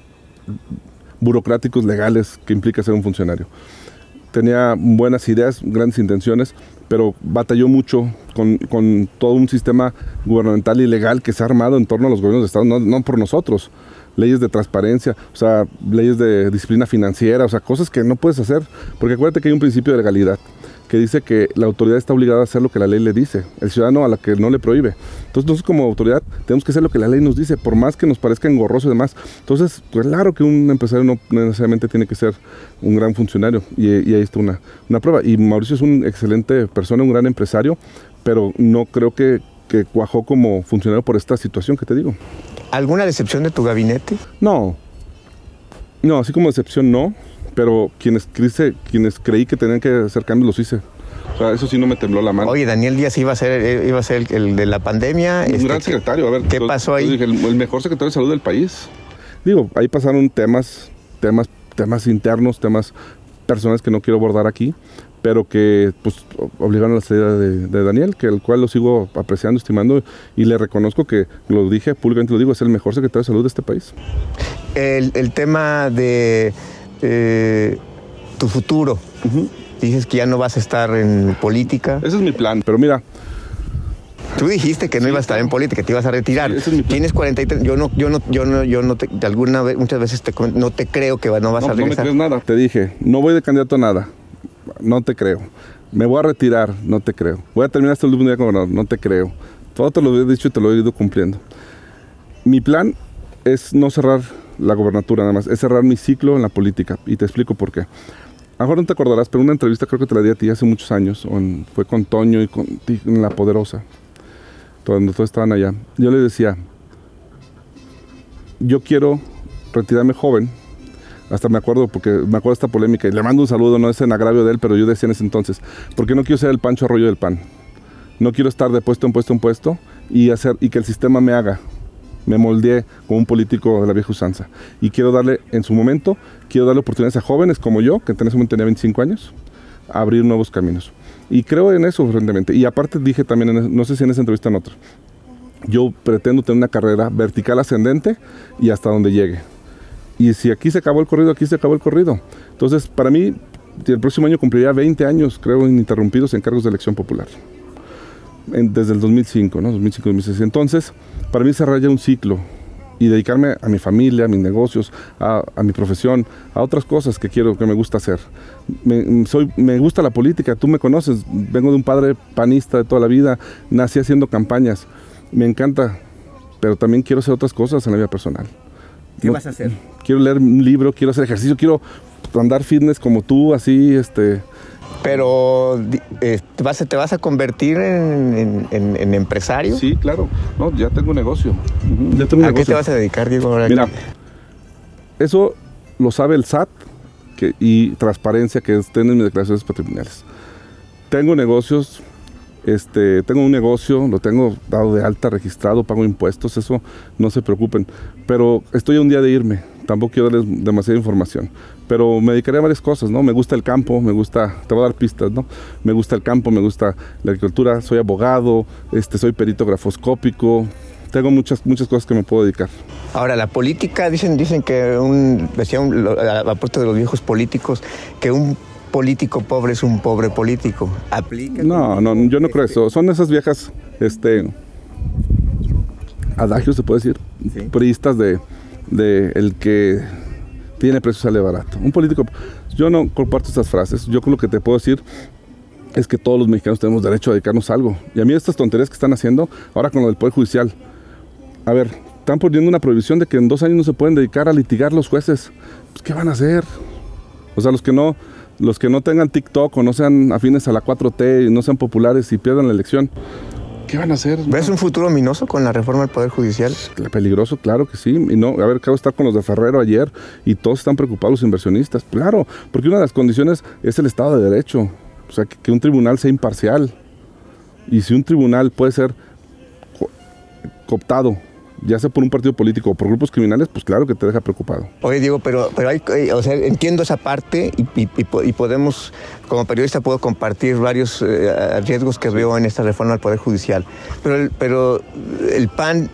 burocráticos legales que implica ser un funcionario. Tenía buenas ideas, grandes intenciones, pero batalló mucho con, con todo un sistema gubernamental y legal que se ha armado en torno a los gobiernos de Estado, no, no por nosotros. Leyes de transparencia, o sea, leyes de disciplina financiera, o sea, cosas que no puedes hacer, porque acuérdate que hay un principio de legalidad que dice que la autoridad está obligada a hacer lo que la ley le dice, el ciudadano a la que no le prohíbe. Entonces nosotros como autoridad tenemos que hacer lo que la ley nos dice, por más que nos parezca engorroso y demás. Entonces, pues claro que un empresario no necesariamente tiene que ser un gran funcionario, y, y ahí está una, una prueba. Y Mauricio es un excelente persona, un gran empresario, pero no creo que, que cuajó como funcionario por esta situación que te digo. ¿Alguna decepción de tu gabinete? No, no, así como decepción no. Pero quienes, quienes creí que tenían que hacer cambios los hice. O sea, eso sí no me tembló la mano. Oye, Daniel Díaz iba a ser, iba a ser el, el de la pandemia. Un este, gran secretario, a ver. ¿Qué entonces, pasó ahí? Dije, el, el mejor secretario de salud del país. Digo, ahí pasaron temas, temas, temas internos, temas personales que no quiero abordar aquí, pero que pues obligaron a la salida de, de Daniel, que el cual lo sigo apreciando, estimando, y le reconozco que, lo dije públicamente, lo digo, es el mejor secretario de salud de este país. El, el tema de... Eh, tu futuro. Uh-huh. Dices que ya no vas a estar en política. Ese es mi plan, pero mira. Tú dijiste que no sí, ibas a estar en política, que te ibas a retirar. Sí, ese es mi plan. Tienes cuarenta y tres, yo no, yo no, yo no, yo no te, de alguna vez, muchas veces te, no te creo que no vas no, a regresar. No me crees nada. Te dije, no voy de candidato a nada. No te creo. Me voy a retirar, no te creo. Voy a terminar hasta el último día como gobernador, no te creo. Todo te lo he dicho y te lo he ido cumpliendo. Mi plan es no cerrar la gobernatura nada más, es cerrar mi ciclo en la política, y te explico por qué. Ahora no te acordarás, pero una entrevista creo que te la di a ti hace muchos años, en, fue con Toño y con en La Poderosa, cuando todos estaban allá. Yo le decía, yo quiero retirarme joven, hasta me acuerdo, porque me acuerdo de esta polémica, y le mando un saludo, no es en agravio de él, pero yo decía en ese entonces, porque no quiero ser el Pancho Arroyo del P A N, no quiero estar de puesto en puesto en puesto, y, hacer, y que el sistema me haga. me moldeé como un político de la vieja usanza. Y quiero darle, en su momento, quiero darle oportunidades a jóvenes como yo, que en ese momento tenía veinticinco años, a abrir nuevos caminos. Y creo en eso fervientemente. Y aparte dije también, en, no sé si en esa entrevista o en otra, yo pretendo tener una carrera vertical ascendente y hasta donde llegue. Y si aquí se acabó el corrido, aquí se acabó el corrido. Entonces, para mí, el próximo año cumpliría veinte años, creo, ininterrumpidos en cargos de elección popular. En, desde el dos mil cinco, ¿no? dos mil cinco, dos mil seis. Entonces, para mí cerrar ya un ciclo y dedicarme a mi familia, a mis negocios, a, a mi profesión, a otras cosas que quiero, que me gusta hacer. Me, soy, me gusta la política, tú me conoces, vengo de un padre panista de toda la vida, nací haciendo campañas, me encanta, pero también quiero hacer otras cosas en la vida personal. ¿Qué no, vas a hacer? Quiero leer un libro, quiero hacer ejercicio, quiero andar fitness como tú, así, este... Pero, eh, ¿te, vas a, ¿te vas a convertir en, en, en, en empresario? Sí, claro. No, ya tengo un negocio. Uh-huh. Ya tengo un ¿A negocio. qué te vas a dedicar, Diego? Ahora Mira, que... eso lo sabe el S A T que, y transparencia que estén en mis declaraciones patrimoniales. Tengo negocios, este, tengo un negocio, lo tengo dado de alta, registrado, pago impuestos, eso no se preocupen. Pero estoy a un día de irme, tampoco quiero darles demasiada información. Pero me dedicaré a varias cosas, ¿no? Me gusta el campo, me gusta, te voy a dar pistas, ¿no? Me gusta el campo, me gusta la agricultura, soy abogado, este, soy perito grafoscópico, tengo muchas, muchas cosas que me puedo dedicar. Ahora, la política, dicen, dicen que un, decía un, a apuesto de los viejos políticos, que un político pobre es un pobre político. ¿Aplica? No, no, yo no creo eso. Son esas viejas, este, adagios, se puede decir, ¿sí? Priistas de, de el que tiene precio sale barato. Un político, yo no comparto estas frases. Yo lo que te puedo decir es que todos los mexicanos tenemos derecho a dedicarnos a algo. Y a mí estas tonterías que están haciendo, ahora con lo del Poder Judicial, a ver, están poniendo una prohibición de que en dos años no se pueden dedicar a litigar los jueces. Pues, ¿qué van a hacer? O sea, los que no, los que no tengan TikTok o no sean afines a la cuatro T y no sean populares y pierdan la elección, ¿qué van a hacer? ¿Ves un futuro ominoso con la reforma del Poder Judicial? Peligroso, claro que sí. Y no, a ver, acabo de estar con los de Ferrero ayer y todos están preocupados, los inversionistas. Claro, porque una de las condiciones es el Estado de Derecho. O sea, que, que un tribunal sea imparcial. Y si un tribunal puede ser co cooptado, ya sea por un partido político o por grupos criminales, pues claro que te deja preocupado. Oye, Diego, pero, pero hay, o sea, entiendo esa parte y, y, y podemos, como periodista puedo compartir varios eh, riesgos que veo en esta reforma al Poder Judicial. Pero el, pero el P A N,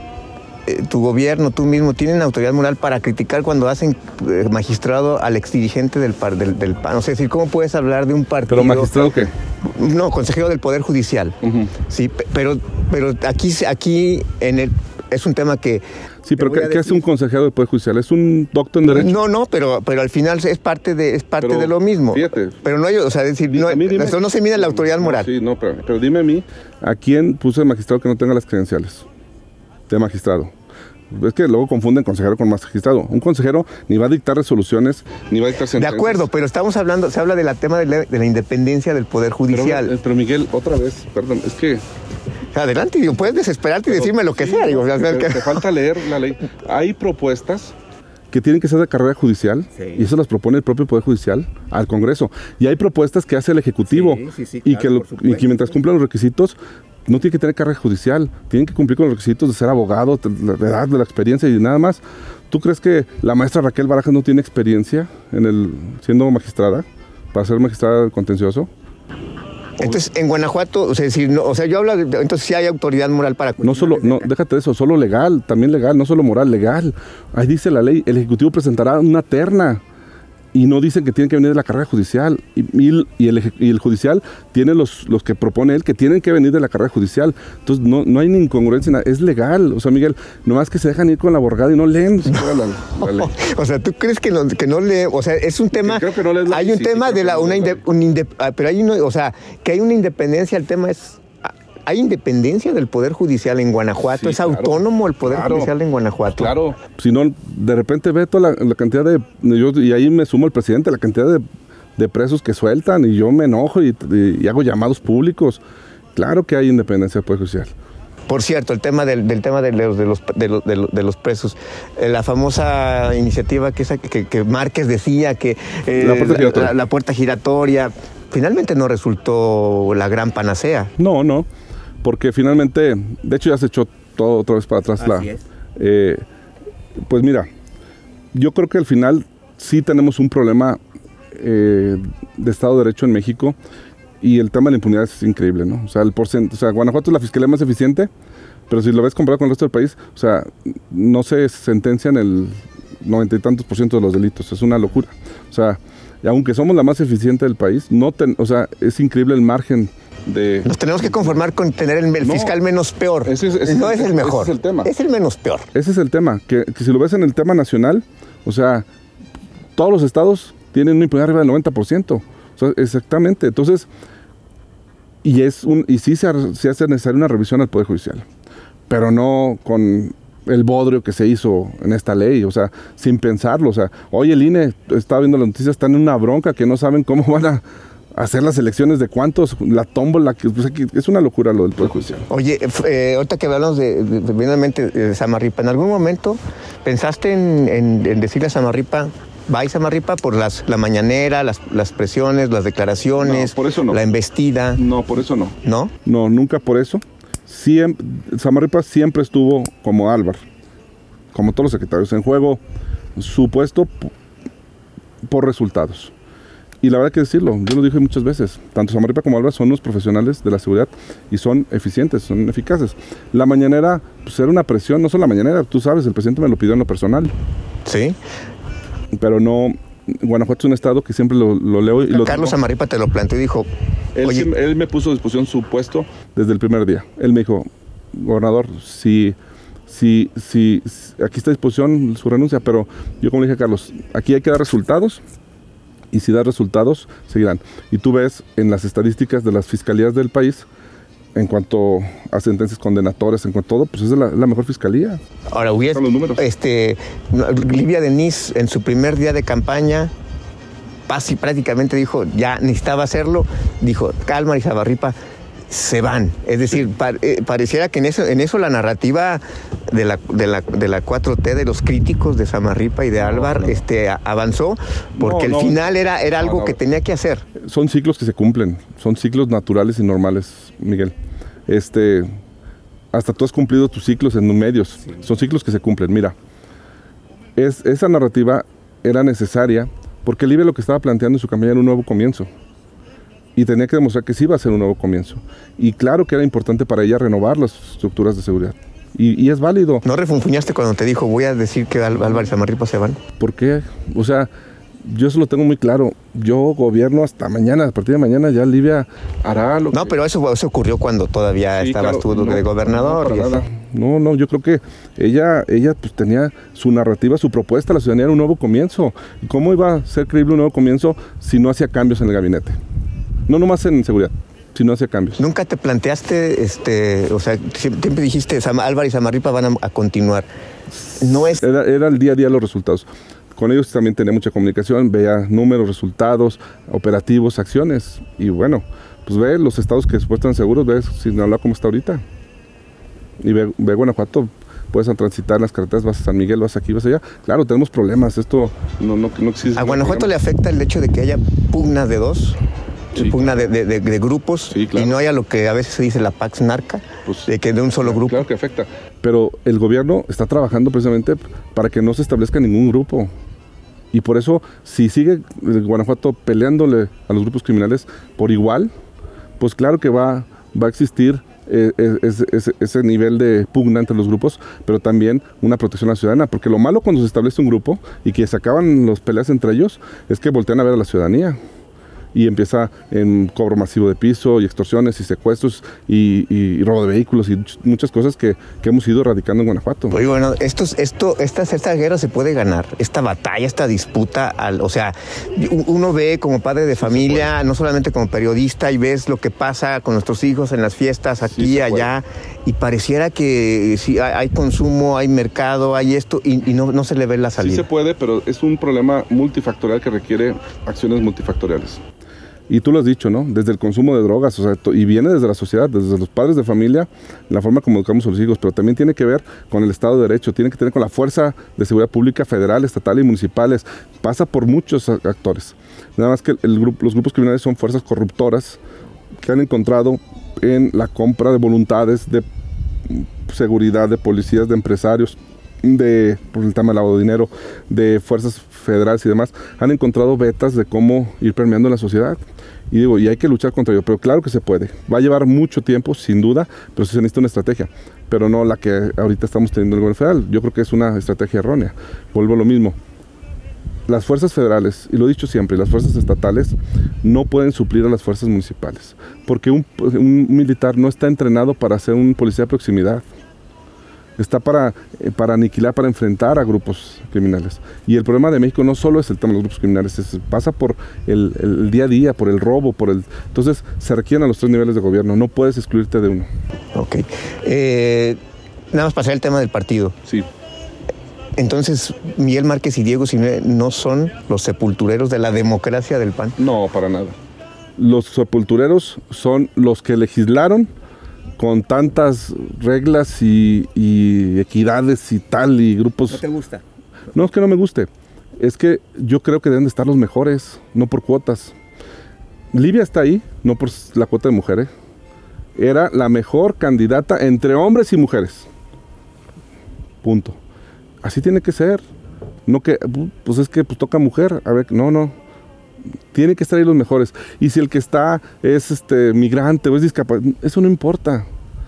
eh, tu gobierno, tú mismo, tienen autoridad moral para criticar cuando hacen eh, magistrado al exdirigente del, del, del P A N. O sea, es decir, ¿cómo puedes hablar de un partido? ¿Pero magistrado qué? No, consejero del Poder Judicial. Uh-huh. Sí, pero, pero aquí, aquí en el... Es un tema que... Sí, pero ¿qué, ¿qué hace un consejero del Poder Judicial? ¿Es un doctor en Derecho? No, no, pero, pero al final es parte de es parte pero, de lo mismo. Fíjate. Pero no hay, o sea, es decir, no, dime, eso no se mide la autoridad moral. No, sí, no, pero, pero dime a mí, ¿a quién puso de magistrado que no tenga las credenciales de magistrado? Es que luego confunden consejero con magistrado. Un consejero ni va a dictar resoluciones, ni va a dictar sentencias. De acuerdo, pero estamos hablando, se habla del tema de la, de la independencia del Poder Judicial. Pero, pero Miguel, otra vez, perdón, es que... Adelante, digo, puedes desesperarte pero, y decirme lo que sí, sea. Digo, te, te falta leer la ley. Hay propuestas que tienen que ser de carrera judicial, sí. Y eso las propone el propio Poder Judicial al Congreso. Y hay propuestas que hace el Ejecutivo, sí, sí, sí, claro, y, que lo, y que mientras cumplan los requisitos, no tiene que tener carrera judicial, tienen que cumplir con los requisitos de ser abogado, de la edad, de la experiencia y nada más. ¿Tú crees que la maestra Raquel Barajas no tiene experiencia en el siendo magistrada para ser magistrada del contencioso? Entonces, en Guanajuato, o sea, decir, no, o sea, yo hablo, de, entonces sí hay autoridad moral para... No solo, no, déjate de eso, solo legal, también legal, no solo moral, legal. Ahí dice la ley, el Ejecutivo presentará una terna y no dicen que tienen que venir de la carrera judicial. Y, y, y, el, y el judicial tiene los, los que propone él que tienen que venir de la carrera judicial. Entonces, no, no hay ni incongruencia, nada, es legal. O sea, Miguel, nomás que se dejan ir con la borgada y no leen. No. La, la ley. O sea, ¿tú crees que no, que no lee? O sea, es un tema... Creo que no lees la hay un sí, tema de la... Una inde, un inde, pero hay uno, o sea, que hay una independencia, el tema es... ¿Hay independencia del Poder Judicial en Guanajuato? Sí, ¿Es claro, autónomo el Poder claro, Judicial en Guanajuato? Claro, si no, de repente ve toda la, la cantidad de... Yo, y ahí me sumo el presidente, la cantidad de, de presos que sueltan y yo me enojo y, y, y hago llamados públicos. Claro que hay independencia del Poder Judicial. Por cierto, el tema del, del tema de los, de los, de los, de los, de los presos, eh, la famosa iniciativa que, esa, que, que Márquez decía que eh, la, puerta la, la, la puerta giratoria, finalmente no resultó la gran panacea. No, no. Porque finalmente, de hecho ya se echó todo otra vez para atrás la, Eh, pues mira, yo creo que al final sí tenemos un problema eh, de Estado de Derecho en México, y el tema de la impunidad es increíble, ¿no? O sea, el porcent o sea, Guanajuato es la fiscalía más eficiente, pero si lo ves comparado con el resto del país, o sea, no se sentencian el noventa y tantos por ciento de los delitos. Es una locura. O sea, aunque somos la más eficiente del país, no ten, o sea, es increíble el margen de... Nos tenemos que conformar con tener el, el no, fiscal menos peor. Ese es, ese no es, es el mejor. Ese es el tema. Es el menos peor. Ese es el tema. Que, que si lo ves en el tema nacional, o sea, todos los estados tienen una impunidad arriba del noventa por ciento. O sea, exactamente. Entonces, y, es un, y sí se, se hace necesaria una revisión al Poder Judicial, pero no con el bodrio que se hizo en esta ley, o sea, sin pensarlo. O sea, hoy el I N E, estaba viendo las noticias, están en una bronca que no saben cómo van a hacer las elecciones de cuántos, la tómbola, que pues, es una locura lo del Poder Judicial. Oye, eh, ahorita que hablamos de, de, de, de Samarripa, ¿en algún momento pensaste en, en, en decirle a Samarripa, va Samarripa por las, la mañanera, las, las presiones, las declaraciones, no, por eso no. La embestida? No, por eso no. ¿No? No, nunca por eso. Siempre, Samarripa siempre estuvo como Álvaro, como todos los secretarios, en juego su puesto por resultados. Y la verdad hay que decirlo, yo lo dije muchas veces, tanto Samarripa como Álvaro son unos profesionales de la seguridad y son eficientes, son eficaces. La mañanera, pues era una presión, no solo la mañanera, tú sabes, el presidente me lo pidió en lo personal. Sí. Pero no, Guanajuato es un estado que siempre lo, lo leo y lo Carlos Samarripa te lo planteó y dijo... Él, oye, él me puso a disposición su puesto desde el primer día. Él me dijo, gobernador, si, si, si, si aquí está a disposición su renuncia, pero yo como le dije a Carlos, aquí hay que dar resultados, y si da resultados, seguirán. Y tú ves en las estadísticas de las fiscalías del país, en cuanto a sentencias condenatorias, en cuanto a todo, pues es la, la mejor fiscalía. Ahora, hubiera, los números. Este, Livia Denis, en su primer día de campaña, casi prácticamente dijo, ya necesitaba hacerlo, dijo, Calma y Samarripa se van. Es decir, pa, eh, pareciera que en eso, en eso la narrativa de la, de, la, de la cuatro T, de los críticos de Samarripa y de Álvaro, no, no. este, avanzó, porque no, no, el final era, era algo no, no. que tenía que hacer. Son ciclos que se cumplen, son ciclos naturales y normales, Miguel. Este, hasta tú has cumplido tus ciclos en medios, sí. Son ciclos que se cumplen. Mira, es, esa narrativa era necesaria porque Livia lo que estaba planteando en su campaña era un nuevo comienzo. Y tenía que demostrar que sí iba a ser un nuevo comienzo. Y claro que era importante para ella renovar las estructuras de seguridad. Y, y es válido. ¿No refunfuñaste cuando te dijo, voy a decir que Álvaro y Samarripa se van? ¿Por qué? O sea, yo eso lo tengo muy claro. Yo gobierno hasta mañana, a partir de mañana ya Livia hará lo no, que... pero eso, eso ocurrió cuando todavía sí, estabas claro, tú no, de gobernador. No, nada. no, no, yo creo que ella, ella pues tenía su narrativa, su propuesta, la ciudadanía era un nuevo comienzo. ¿Cómo iba a ser creíble un nuevo comienzo si no hacía cambios en el gabinete? No nomás en seguridad, sino hacia cambios. ¿Nunca te planteaste, este, o sea, siempre dijiste, Álvaro y Samarripa van a, a continuar? No es... Era, era el día a día los resultados. Con ellos también tenía mucha comunicación, veía números, resultados, operativos, acciones. Y bueno, pues ve los estados que después están seguros, ve Sinaloa cómo está ahorita. Y ve, ve Guanajuato, puedes transitar las carreteras, vas a San Miguel, vas aquí, vas allá. Claro, tenemos problemas, esto no, no, no existe. ¿A Guanajuato le afecta el hecho de que haya pugnas de dos? Sí, pugna claro. de, de, de grupos, sí, claro. Y no haya lo que a veces se dice la Pax Narca, pues, de que de un solo claro, grupo. Claro que afecta, pero el gobierno está trabajando precisamente para que no se establezca ningún grupo. Y por eso, si sigue Guanajuato peleándole a los grupos criminales por igual, pues claro que va, va a existir eh, ese, ese, ese nivel de pugna entre los grupos, pero también una protección a la ciudadanía. Porque lo malo cuando se establece un grupo y que se acaban las peleas entre ellos, es que voltean a ver a la ciudadanía. Y empieza en cobro masivo de piso y extorsiones y secuestros y, y, y robo de vehículos y muchas cosas que, que hemos ido erradicando en Guanajuato. Oye, bueno, estos, esto, esta, esta guerra se puede ganar, esta batalla, esta disputa, al, o sea, uno ve como padre de familia, no solamente como periodista, y ves lo que pasa con nuestros hijos en las fiestas, aquí, sí, allá, y pareciera que sí, hay consumo, hay mercado, hay esto, y, y no, no se le ve la salida. Sí se puede, pero es un problema multifactorial que requiere acciones multifactoriales. Y tú lo has dicho, ¿no? Desde el consumo de drogas, o sea, y viene desde la sociedad, desde los padres de familia, la forma como educamos a los hijos, pero también tiene que ver con el Estado de Derecho, tiene que tener con la fuerza de seguridad pública federal, estatal y municipales, pasa por muchos actores. Nada más que el, el grupo, los grupos criminales son fuerzas corruptoras que han encontrado en la compra de voluntades de seguridad, de policías, de empresarios, de, por el tema del lavado de dinero, de fuerzas federales y demás, han encontrado vetas de cómo ir permeando en la sociedad. Y digo, y hay que luchar contra ello, pero claro que se puede. Va a llevar mucho tiempo, sin duda, pero sí se necesita una estrategia, pero no la que ahorita estamos teniendo en el gobierno federal. Yo creo que es una estrategia errónea. Vuelvo a lo mismo. Las fuerzas federales, y lo he dicho siempre, las fuerzas estatales no pueden suplir a las fuerzas municipales, porque un, un militar no está entrenado para ser un policía de proximidad. Está para, para aniquilar, para enfrentar a grupos criminales. Y el problema de México no solo es el tema de los grupos criminales, es, pasa por el, el día a día, por el robo, por el... Entonces se requieren a los tres niveles de gobierno, no puedes excluirte de uno. Ok. Eh, nada más pasar el tema del partido. Sí. Entonces, Miguel Márquez y Diego Sinue no son los sepultureros de la democracia del P A N. No, para nada. Los sepultureros son los que legislaron con tantas reglas y, y equidades y tal, y grupos... ¿No te gusta? No es que no me guste, es que yo creo que deben de estar los mejores, no por cuotas. Livia está ahí, no por la cuota de mujeres. Era la mejor candidata entre hombres y mujeres. Punto. Así tiene que ser. No que, pues es que pues toca mujer. A ver, no, no. Tiene que estar ahí los mejores. Y si el que está es este migrante o es discapacitado, eso no importa.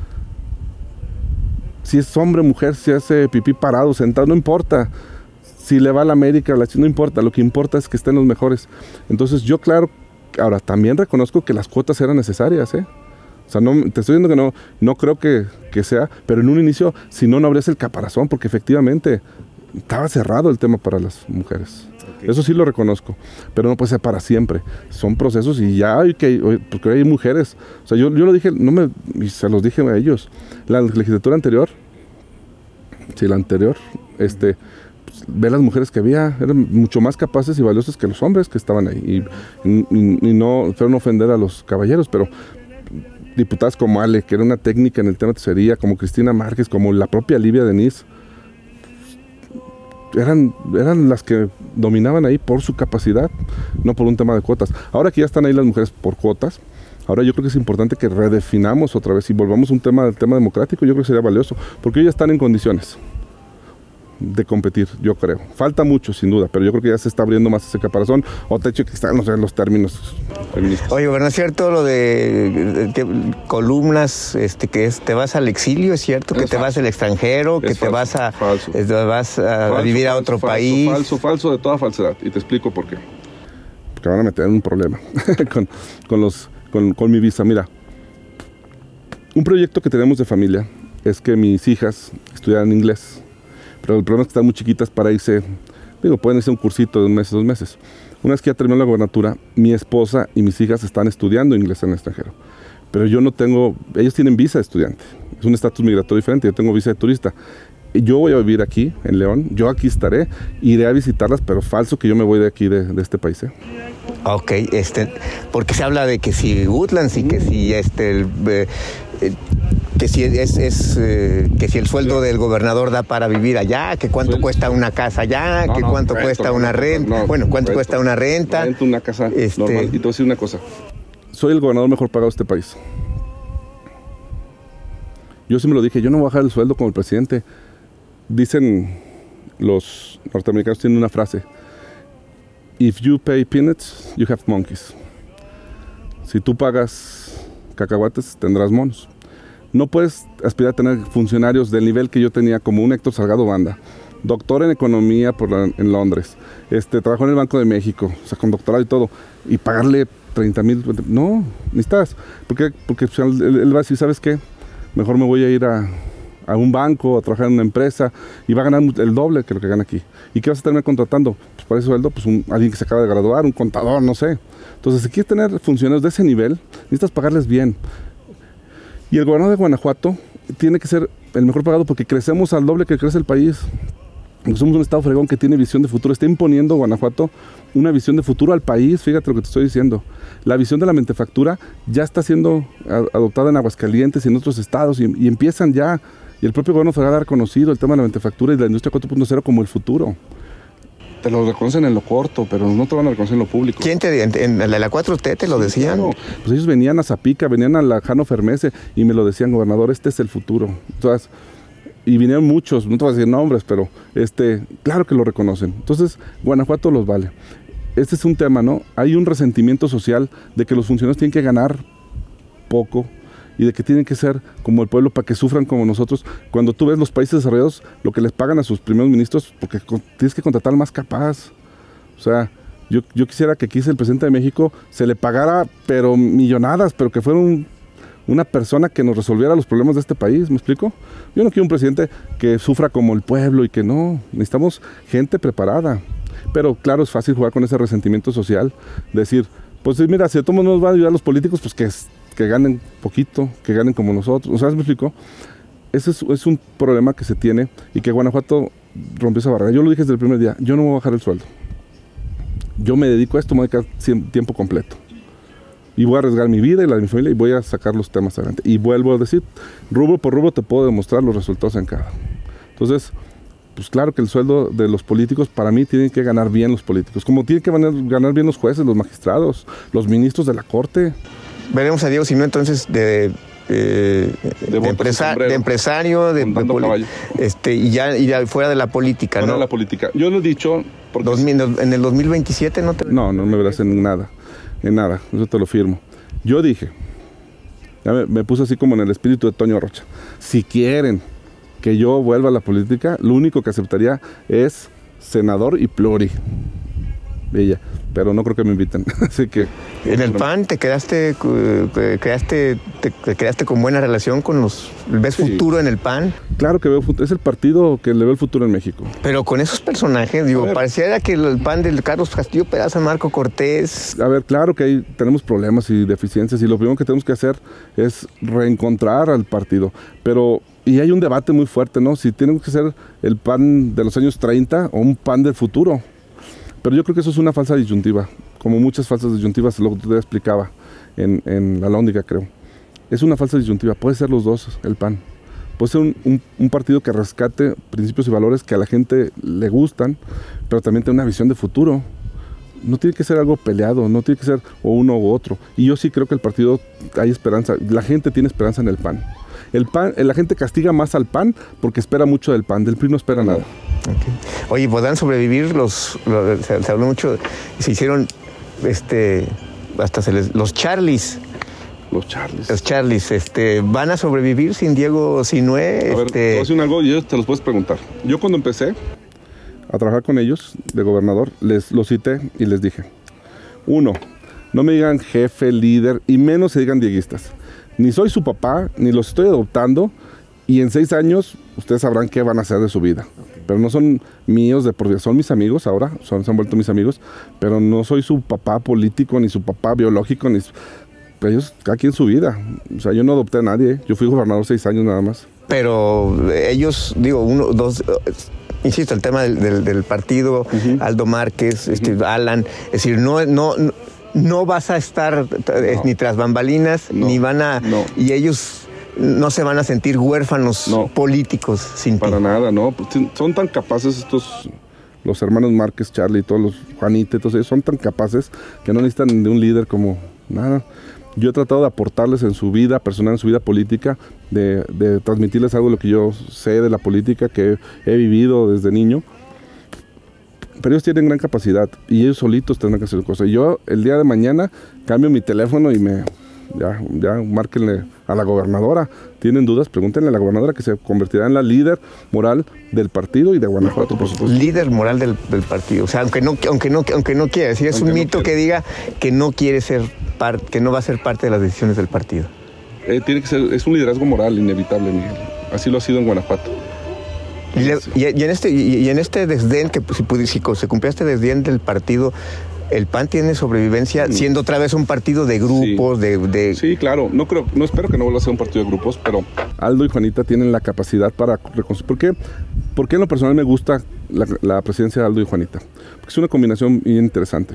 Si es hombre o mujer, si hace pipí parado, sentado, no importa. Si le va a la América, la China, no importa. Lo que importa es que estén los mejores. Entonces yo, claro, ahora también reconozco que las cuotas eran necesarias, ¿eh? O sea, no, te estoy diciendo que no, no creo que, que sea, pero en un inicio, si no, no habrías el caparazón, porque efectivamente estaba cerrado el tema para las mujeres. Okay. Eso sí lo reconozco, pero no puede ser para siempre. Son procesos y ya hay que, porque hay mujeres. O sea, yo, yo lo dije, no me, y se los dije a ellos. La legislatura anterior, sí, la anterior, este, pues, ve las mujeres que había, eran mucho más capaces y valiosas que los hombres que estaban ahí. Y, y, y no, espero no ofender a los caballeros, pero diputadas como Ale, que era una técnica en el tema de tesorería, como Cristina Márquez, como la propia Livia Denis, eran, eran las que dominaban ahí por su capacidad, no por un tema de cuotas. Ahora que ya están ahí las mujeres por cuotas, ahora yo creo que es importante que redefinamos otra vez y volvamos a un tema del tema democrático. Yo creo que sería valioso, porque ellos ya están en condiciones de competir, yo creo. Falta mucho, sin duda, pero yo creo que ya se está abriendo más ese caparazón, o te hecho que están, no sé, los términos feministas. Oye, bueno, es cierto lo de, de, de columnas, este, que es, te vas al exilio, es cierto, que es te falso. vas al extranjero, que es te falso, vas a falso. te vas a falso, vivir a otro falso, país. Falso, falso, de toda falsedad, y te explico por qué. Porque van a meter en un problema con, con, los, con, con mi visa. Mira, un proyecto que tenemos de familia es que mis hijas estudiaran inglés. Pero el problema es que están muy chiquitas para irse, digo, pueden irse un cursito de un mes, dos meses. Una vez que ya terminó la gobernatura, mi esposa y mis hijas están estudiando inglés en el extranjero. Pero yo no tengo, ellos tienen visa de estudiante. Es un estatus migratorio diferente, yo tengo visa de turista. Yo voy a vivir aquí, en León, yo aquí estaré, iré a visitarlas, pero falso que yo me voy de aquí, de, de este país, ¿eh? Ok, este, porque se habla de que si Woodlands y que si este... El, eh, que si es, es eh, que si el sueldo del gobernador da para vivir allá, que cuánto sí. cuesta una casa allá, no, que no, cuánto rento, cuesta una renta, no, bueno, cuánto rento, cuesta una renta. Rento una casa este... normal. Y te voy a decir una cosa, soy el gobernador mejor pagado de este país. Yo sí me lo dije, yo no voy a bajar el sueldo como el presidente. Dicen los norteamericanos, tienen una frase: if you pay peanuts, you have monkeys. Si tú pagas cacahuates, tendrás monos. No puedes aspirar a tener funcionarios del nivel que yo tenía, como un Héctor Salgado Banda, doctor en economía por la, en Londres, este, trabajó en el Banco de México, o sea, con doctorado y todo, y pagarle treinta mil, no, necesitas, porque, porque él, él va a decir, ¿sabes qué? Mejor me voy a ir a, a un banco, a trabajar en una empresa, y va a ganar el doble que lo que gana aquí. ¿Y qué vas a terminar contratando? Pues para ese sueldo, pues un, alguien que se acaba de graduar, un contador, no sé. Entonces, si quieres tener funcionarios de ese nivel, necesitas pagarles bien. Y el gobernador de Guanajuato tiene que ser el mejor pagado porque crecemos al doble que crece el país. Porque somos un estado fregón que tiene visión de futuro. Está imponiendo Guanajuato una visión de futuro al país. Fíjate lo que te estoy diciendo. La visión de la mentefactura ya está siendo adoptada en Aguascalientes y en otros estados. Y, y empiezan ya, y el propio gobierno federal ha reconocido el tema de la mentefactura y de la industria cuatro punto cero como el futuro. Te lo reconocen en lo corto, pero no te van a reconocer en lo público. ¿Quién te en, en la cuatro T te lo decían? Claro. Pues ellos venían a Zapica, venían a la Jano Fermese y me lo decían, gobernador, este es el futuro. Entonces, y vinieron muchos, no te voy a decir nombres, pero este, claro que lo reconocen. Entonces, Guanajuato los vale. Este es un tema, ¿no? Hay un resentimiento social de que los funcionarios tienen que ganar poco y de que tienen que ser como el pueblo para que sufran como nosotros. Cuando tú ves los países desarrollados, lo que les pagan a sus primeros ministros, porque tienes que contratar al más capaz. O sea, yo, yo quisiera que aquí el presidente de México se le pagara, pero millonadas, pero que fuera un, una persona que nos resolviera los problemas de este país, ¿me explico? Yo no quiero un presidente que sufra como el pueblo y que no, necesitamos gente preparada. Pero claro, es fácil jugar con ese resentimiento social, decir, pues mira, si a todos nos van a ayudar los políticos, pues que, que ganen poquito, que ganen como nosotros. O sea, ¿me explico? Ese es, es un problema que se tiene y que Guanajuato rompió esa barrera. Yo lo dije desde el primer día, yo no me voy a bajar el sueldo. Yo me dedico a esto, me voy a dedicar tiempo completo. Y voy a arriesgar mi vida y la de mi familia y voy a sacar los temas adelante. Y vuelvo a decir, rubro por rubro te puedo demostrar los resultados en cada. Entonces, pues claro que el sueldo de los políticos, para mí, tienen que ganar bien los políticos. Como tienen que ganar, ganar bien los jueces, los magistrados, los ministros de la corte. Veremos a Diego Sinue entonces de... Eh, de, de, empresa, de empresario, de, de este, y, ya, y ya fuera de la política, fuera ¿no? de la política. Yo lo he dicho... Porque Dos, en el dos mil veintisiete no te... No, no me verás en nada, en nada, eso te lo firmo. Yo dije, ya me, me puse así como en el espíritu de Toño Rocha, si quieren que yo vuelva a la política, lo único que aceptaría es senador y pluri. Ella, pero no creo que me inviten, así que... En el P A N te quedaste, quedaste, te, te quedaste con buena relación con los... ¿Ves sí. futuro en el P A N? Claro que veo futuro, es el partido que le ve el futuro en México. Pero con esos personajes, digo, pareciera que el P A N del Carlos Castillo Peraza, Marco Cortés... A ver, claro que ahí tenemos problemas y deficiencias y lo primero que tenemos que hacer es reencontrar al partido, pero... Y hay un debate muy fuerte, ¿no? Si tenemos que ser el P A N de los años treinta o un P A N del futuro. Pero yo creo que eso es una falsa disyuntiva, como muchas falsas disyuntivas, lo que te explicaba en, en la Lóndiga, creo. Es una falsa disyuntiva, puede ser los dos, el P A N. Puede ser un, un, un partido que rescate principios y valores que a la gente le gustan, pero también tiene una visión de futuro. No tiene que ser algo peleado, no tiene que ser o uno u otro. Y yo sí creo que el partido, hay esperanza, la gente tiene esperanza en el P A N. El P A N, la gente castiga más al P A N porque espera mucho del P A N, del P R I no espera nada. Okay. Oye, ¿podrán sobrevivir los, los se, se habló mucho, se hicieron este hasta se les, los Charlies? Los Charlies. Los Charlies, este, ¿van a sobrevivir sin Diego Sinue? A ver, este... te voy a decir algo y ellos te los puedes preguntar. Yo cuando empecé a trabajar con ellos de gobernador, les los cité y les dije, uno, no me digan jefe, líder y menos se digan dieguistas. Ni soy su papá, ni los estoy adoptando y en seis años ustedes sabrán qué van a hacer de su vida. Pero no son míos de por vida, son mis amigos ahora, son, se han vuelto mis amigos, pero no soy su papá político, ni su papá biológico, ni ellos, cada quien su vida. O sea, yo no adopté a nadie, ¿eh? Yo fui gobernador seis años nada más. Pero ellos, digo, uno, dos, insisto, el tema del, del, del partido, uh-huh. Aldo Márquez, uh-huh. este, Alan, es decir, no, no, no, no vas a estar no. ni tras bambalinas, no. ni van a, no. y ellos no se van a sentir huérfanos no. políticos sin Para ti. nada, no, son tan capaces estos, los hermanos Márquez, Charlie, todos los Juanita, todos ellos son tan capaces que no necesitan de un líder como nada. Yo he tratado de aportarles en su vida personal, en su vida política, de, de transmitirles algo de lo que yo sé de la política, que he vivido desde niño. Pero ellos tienen gran capacidad y ellos solitos tendrán que hacer cosas. Y yo el día de mañana cambio mi teléfono y me... Ya, ya, márquenle a la gobernadora. ¿Tienen dudas? Pregúntenle a la gobernadora que se convertirá en la líder moral del partido y de Guanajuato, por supuesto. Líder moral del, del partido. O sea, aunque no, aunque no, aunque no quiera decir, es aunque un mito no que diga que no quiere ser parte, que no va a ser parte de las decisiones del partido. Eh, tiene que ser, es un liderazgo moral inevitable, Miguel. Así lo ha sido en Guanajuato. Y, le, y, y en este, y, y en este desdén, que si, si, si se cumplía este desdén del partido, ¿el P A N tiene sobrevivencia siendo otra vez un partido de grupos? Sí, de, de... sí claro. No creo, no espero que no vuelva a ser un partido de grupos, pero Aldo y Juanita tienen la capacidad para reconstruir. ¿Por qué? Porque en lo personal me gusta la, la presidencia de Aldo y Juanita. Porque es una combinación bien interesante.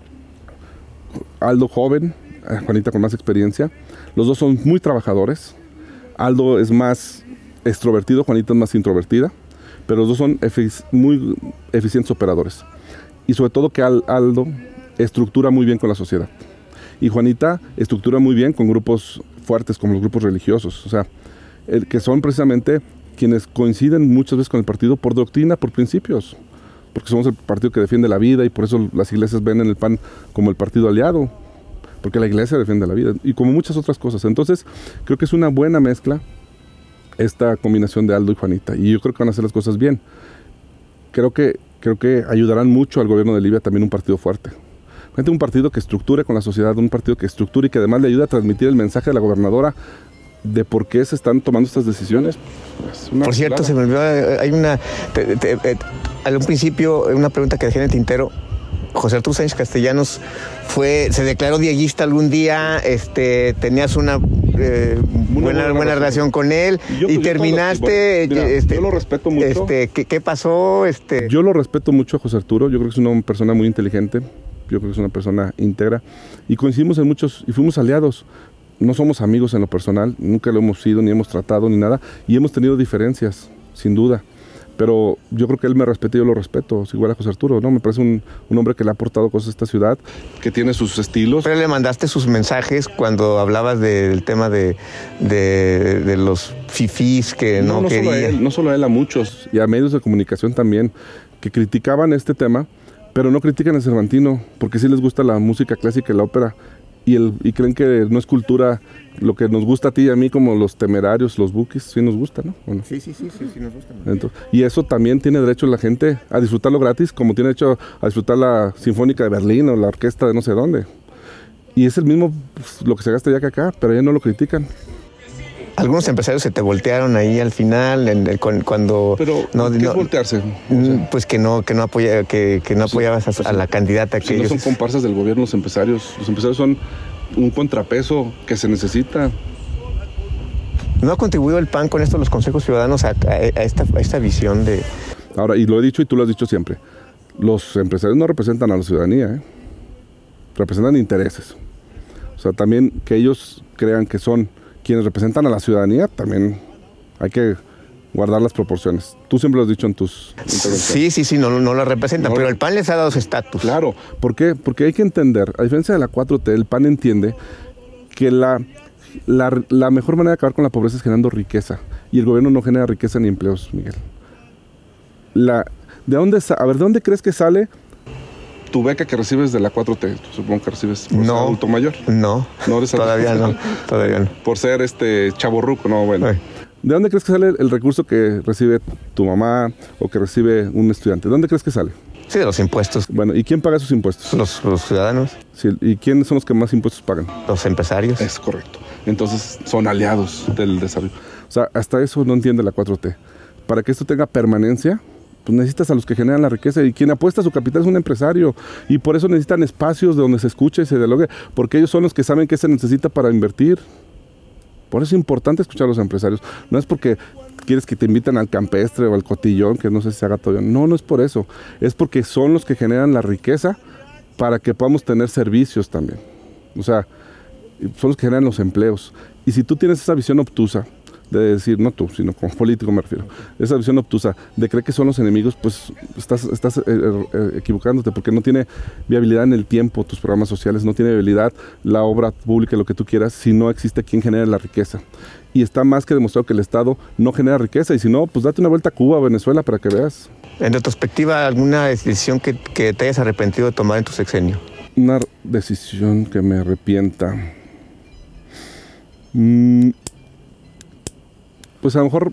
Aldo joven, Juanita con más experiencia. Los dos son muy trabajadores. Aldo es más extrovertido, Juanita es más introvertida. Pero los dos son efic- muy eficientes operadores. Y sobre todo que Aldo estructura muy bien con la sociedad. Y Juanita estructura muy bien con grupos fuertes como los grupos religiosos. O sea, el, que son precisamente quienes coinciden muchas veces con el partido por doctrina, por principios, porque somos el partido que defiende la vida y por eso las iglesias ven en el P A N como el partido aliado, porque la iglesia defiende la vida y como muchas otras cosas. Entonces creo que es una buena mezcla esta combinación de Aldo y Juanita, y yo creo que van a hacer las cosas bien. Creo que, creo que ayudarán mucho al gobierno de Libia también un partido fuerte. Gente, un partido que estructure con la sociedad, un partido que estructure y que además le ayude a transmitir el mensaje de la gobernadora de por qué se están tomando estas decisiones. Por cierto, se me olvidó, hay una, te, te, te, al un principio, una pregunta que dejé en el tintero. José Arturo Sánchez Castellanos fue, se declaró dieguista algún día, este, tenías una, eh, buena, buena, buena relación con él y, yo, y terminaste. Lo, mira, este, yo lo respeto mucho. Este, ¿qué, ¿Qué pasó? Este... Yo lo respeto mucho a José Arturo, yo creo que es una persona muy inteligente, yo creo que es una persona íntegra y coincidimos en muchos y fuimos aliados. No somos amigos en lo personal, nunca lo hemos sido, ni hemos tratado, ni nada, y hemos tenido diferencias, sin duda. Pero yo creo que él me respeta y yo lo respeto, es igual a José Arturo, ¿no? Me parece un, un hombre que le ha aportado cosas a esta ciudad, que tiene sus estilos. Pero le mandaste sus mensajes cuando hablabas de, del tema de, de, de los fifís que no, no, no quería. Solo a él, no solo a él, a muchos, y a medios de comunicación también, que criticaban este tema, pero no critican el Cervantino, porque sí les gusta la música clásica y la ópera, y, el, y creen que no es cultura lo que nos gusta a ti y a mí, como los Temerarios, los Bukis, sí nos gusta, ¿no? Bueno, sí, sí, sí, sí, sí nos gusta. Entonces, y eso también tiene derecho la gente a disfrutarlo gratis, como tiene derecho a disfrutar la Sinfónica de Berlín o la orquesta de no sé dónde. Y es el mismo, pues, lo que se gasta allá que acá, pero allá no lo critican. Algunos empresarios se te voltearon ahí al final, en el, cuando... Pero, no, ¿qué no, es voltearse? O sea, pues que no, que no, apoya, que, que no apoyabas pues, a, a la candidata. Pues que no ellos... son comparsas del gobierno los empresarios. Los empresarios son un contrapeso que se necesita. ¿No ha contribuido el P A N con esto los consejos ciudadanos a, a, a, esta, a esta visión de...? Ahora, y lo he dicho y tú lo has dicho siempre, los empresarios no representan a la ciudadanía, ¿eh? Representan intereses. O sea, también que ellos crean que son quienes representan a la ciudadanía, también hay que guardar las proporciones. Tú siempre lo has dicho en tus intervenciones. Sí, sí, sí, no, no la representan, no, pero el P A N les ha dado su estatus. Claro, ¿por qué? Porque hay que entender, a diferencia de la cuatro T, el P A N entiende que la, la, la mejor manera de acabar con la pobreza es generando riqueza, y el gobierno no genera riqueza ni empleos, Miguel. La, ¿de dónde, a ver, ¿de dónde crees que sale tu beca que recibes de la cuatro T? Supongo que recibes por no, ser adulto mayor. No, no eres todavía no, todavía no. Por ser este chavorruco, no, bueno. Ay. ¿De dónde crees que sale el recurso que recibe tu mamá o que recibe un estudiante? ¿De dónde crees que sale? Sí, de los impuestos. Bueno, ¿y quién paga esos impuestos? Los, los ciudadanos. Sí, ¿y quiénes son los que más impuestos pagan? Los empresarios. Es correcto. Entonces son aliados del desarrollo. O sea, hasta eso no entiende la cuatro T. Para que esto tenga permanencia, pues necesitas a los que generan la riqueza, y quien apuesta su capital es un empresario, y por eso necesitan espacios de donde se escuche y se dialogue, porque ellos son los que saben qué se necesita para invertir. Por eso es importante escuchar a los empresarios. No es porque quieres que te inviten al campestre o al cotillón, que no sé si se haga todavía. No, no es por eso. Es porque son los que generan la riqueza para que podamos tener servicios también. O sea, son los que generan los empleos. Y si tú tienes esa visión obtusa, de decir, no tú, sino como político me refiero, esa visión obtusa de creer que son los enemigos, pues estás, estás eh, eh, equivocándote, porque no tiene viabilidad en el tiempo tus programas sociales, no tiene viabilidad la obra pública, lo que tú quieras, si no existe quien genere la riqueza. Y está más que demostrado que el Estado no genera riqueza, y si no, pues date una vuelta a Cuba, a Venezuela, para que veas. En retrospectiva, ¿alguna decisión que, que te hayas arrepentido de tomar en tu sexenio? Una decisión que me arrepienta... Mm. Pues a lo mejor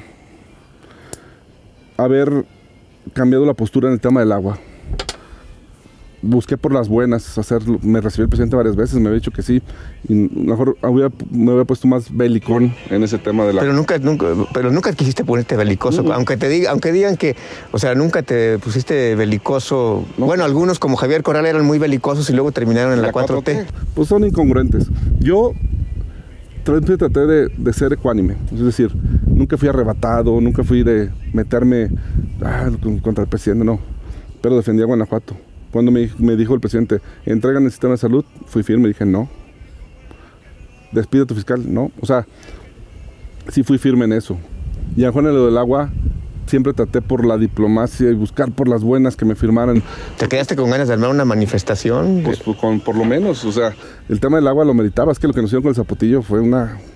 haber cambiado la postura en el tema del agua. Busqué por las buenas hacerlo. Me recibió el presidente varias veces, me había dicho que sí. Y a lo mejor había, me había puesto más belicón en ese tema de la... Pero nunca, nunca, pero nunca quisiste ponerte belicoso, uh-huh. aunque te diga, aunque digan que, o sea, nunca te pusiste belicoso. No. Bueno, algunos como Javier Corral eran muy belicosos y luego terminaron en la, la cuatro T. Pues son incongruentes. Yo traté de, de ser ecuánime, es decir, nunca fui arrebatado, nunca fui de meterme ah, contra el presidente, no, pero defendí a Guanajuato. Cuando me, me dijo el presidente, entregan el sistema de salud, fui firme y dije no. Despide a tu fiscal, no. O sea, sí fui firme en eso. Y a Juan, en lo del agua, siempre traté por la diplomacia y buscar por las buenas que me firmaran. ¿Te quedaste con ganas de armar una manifestación? Pues, pues con, por lo menos, o sea, el tema del agua lo meritaba. Es que lo que nos hicieron con el Zapotillo fue una...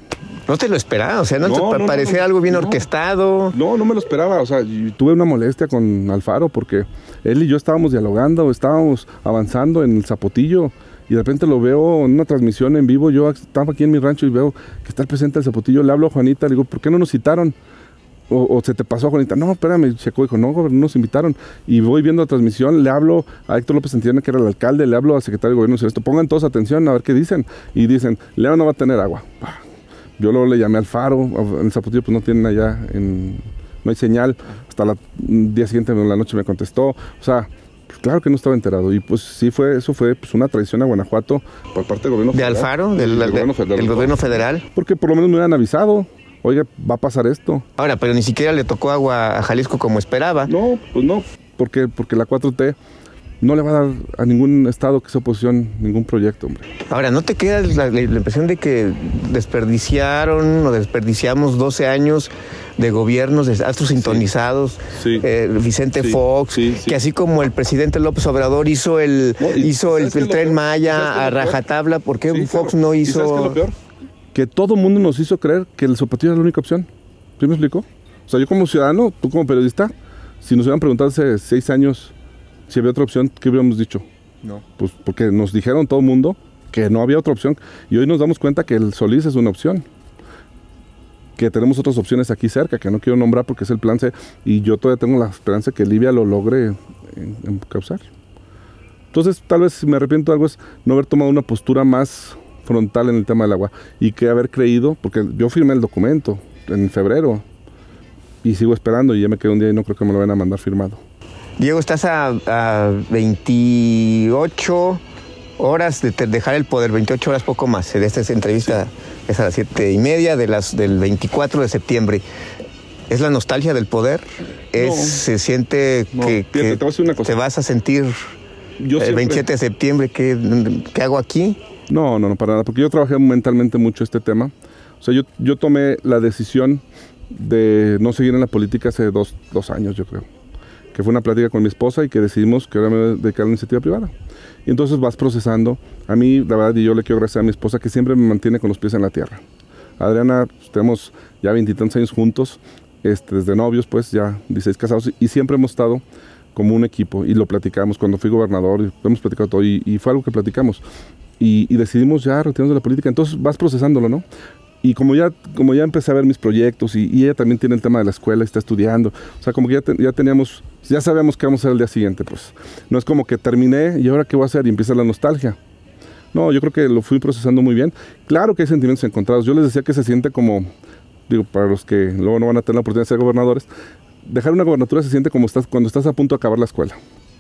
No te lo esperaba, o sea, no, No, te no, parecía no, algo bien no. orquestado. No, no me lo esperaba, o sea, y tuve una molestia con Alfaro porque él y yo estábamos dialogando, estábamos avanzando en el Zapotillo y de repente lo veo en una transmisión en vivo. Yo estaba aquí en mi rancho y veo que está el presidente del Zapotillo, le hablo a Juanita, le digo, ¿por qué no nos citaron? O, o se te pasó a Juanita. No, espérame, checó, dijo, no, no nos invitaron. Y voy viendo la transmisión, le hablo a Héctor López Santillana, que era el alcalde, le hablo al secretario de gobierno y dice, esto, pongan todos atención a ver qué dicen. Y dicen, León no va a tener agua. Yo luego le llamé al Faro, en el Zapotillo pues no tienen allá, en, no hay señal. Hasta el día siguiente en la noche me contestó. O sea, pues claro que no estaba enterado. Y pues sí fue, eso fue pues, una traición a Guanajuato por parte del gobierno ¿De federal. Alfaro? ¿Del, del gobierno federal? del gobierno federal? Porque por lo menos me hubieran avisado. Oiga, va a pasar esto. Ahora, pero ni siquiera le tocó agua a Jalisco como esperaba. No, pues no, porque, porque la cuatro T no le va a dar a ningún estado que sea oposición ningún proyecto, hombre. Ahora, ¿no te queda la, la impresión de que desperdiciaron o desperdiciamos doce años de gobiernos, de astros sintonizados? Sí. Eh, Vicente Sí. Fox, Sí, sí. que así como el presidente López Obrador hizo el, No, y hizo el, ¿sabes qué el es lo Tren peor? Maya ¿Sabes qué es a lo peor? rajatabla, ¿por qué Sí, Fox claro. no ¿Y sabes qué hizo...? es lo peor? Que todo el mundo nos hizo creer que el Zapotillo era la única opción. ¿Sí me explico? O sea, yo como ciudadano, tú como periodista, si nos hubieran preguntado hace seis años si había otra opción, ¿qué hubiéramos dicho? No. Pues porque nos dijeron todo el mundo que no había otra opción. Y hoy nos damos cuenta que el Solís es una opción. Que tenemos otras opciones aquí cerca, que no quiero nombrar porque es el plan C. Y yo todavía tengo la esperanza que Livia lo logre en, en causar. Entonces, tal vez si me arrepiento de algo es no haber tomado una postura más frontal en el tema del agua. Y que haber creído, porque yo firmé el documento en febrero. Y sigo esperando y ya me quedé un día y no creo que me lo vayan a mandar firmado. Diego, estás a, a veintiocho horas de te- dejar el poder, veintiocho horas poco más. De esta entrevista es a las siete y media de las, del veinticuatro de septiembre. ¿Es la nostalgia del poder? Es, No. ¿Se siente No, que, fíjate, que te voy a decir una cosa. te vas a sentir Yo el siempre- veintisiete de septiembre? ¿Qué, qué hago aquí? No, no, no, para nada, porque yo trabajé mentalmente mucho este tema. O sea, yo, yo tomé la decisión de no seguir en la política hace dos, dos años, yo creo. Que fue una plática con mi esposa y que decidimos que ahora me voy a dedicar a la iniciativa privada. Y entonces vas procesando. A mí, la verdad, y yo le quiero agradecer a mi esposa que siempre me mantiene con los pies en la tierra. Adriana, pues, tenemos ya veintitantos años juntos, este, desde novios, pues ya dieciséis casados, y siempre hemos estado como un equipo y lo platicamos cuando fui gobernador, y hemos platicado todo y, y fue algo que platicamos. Y, y decidimos ya retirarnos de la política, entonces vas procesándolo, ¿no? Y como ya, como ya empecé a ver mis proyectos y, y ella también tiene el tema de la escuela, está estudiando, o sea, como que ya, te- ya teníamos, ya sabíamos qué vamos a hacer el día siguiente, pues. No es como que terminé y ahora qué voy a hacer y empieza la nostalgia. No, yo creo que lo fui procesando muy bien. Claro que hay sentimientos encontrados. Yo les decía que se siente como, digo, para los que luego no van a tener la oportunidad de ser gobernadores, dejar una gobernatura se siente como estás, cuando estás a punto de acabar la escuela.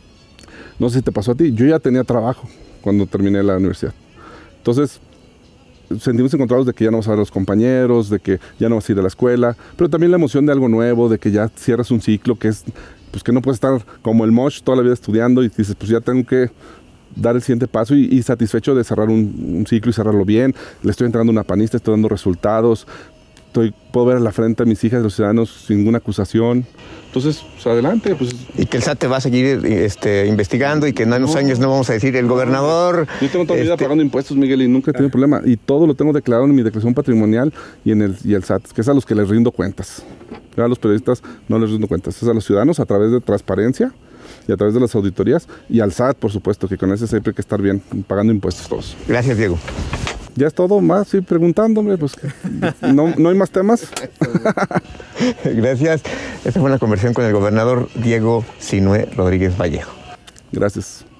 No sé si te pasó a ti, yo ya tenía trabajo cuando terminé la universidad. Entonces, sentimos encontrados de que ya no vas a ver a los compañeros, de que ya no vas a ir a la escuela, pero también la emoción de algo nuevo, de que ya cierras un ciclo que es, pues que no puedes estar como el mosh toda la vida estudiando y dices, pues ya tengo que dar el siguiente paso y, y satisfecho de cerrar un, un ciclo y cerrarlo bien. Le estoy entregando una panista, estoy dando resultados, estoy, puedo ver a la frente a mis hijas, a los ciudadanos sin ninguna acusación. Entonces, pues adelante, pues. Y que el S A T te va a seguir este, investigando y que en unos No. años no vamos a decir el gobernador... Yo tengo toda mi vida este, pagando impuestos, Miguel, y nunca he tenido problema. Y todo lo tengo declarado en mi declaración patrimonial y en el, y el S A T, que es a los que les rindo cuentas. Yo a los periodistas no les rindo cuentas, es a los ciudadanos a través de transparencia y a través de las auditorías y al S A T, por supuesto, que con ese siempre hay que estar bien, pagando impuestos todos. Gracias, Diego. Ya es todo, más, sí, preguntándome, pues que no, no hay más temas. Gracias. Esta fue una conversación con el gobernador Diego Sinue Rodríguez Vallejo. Gracias.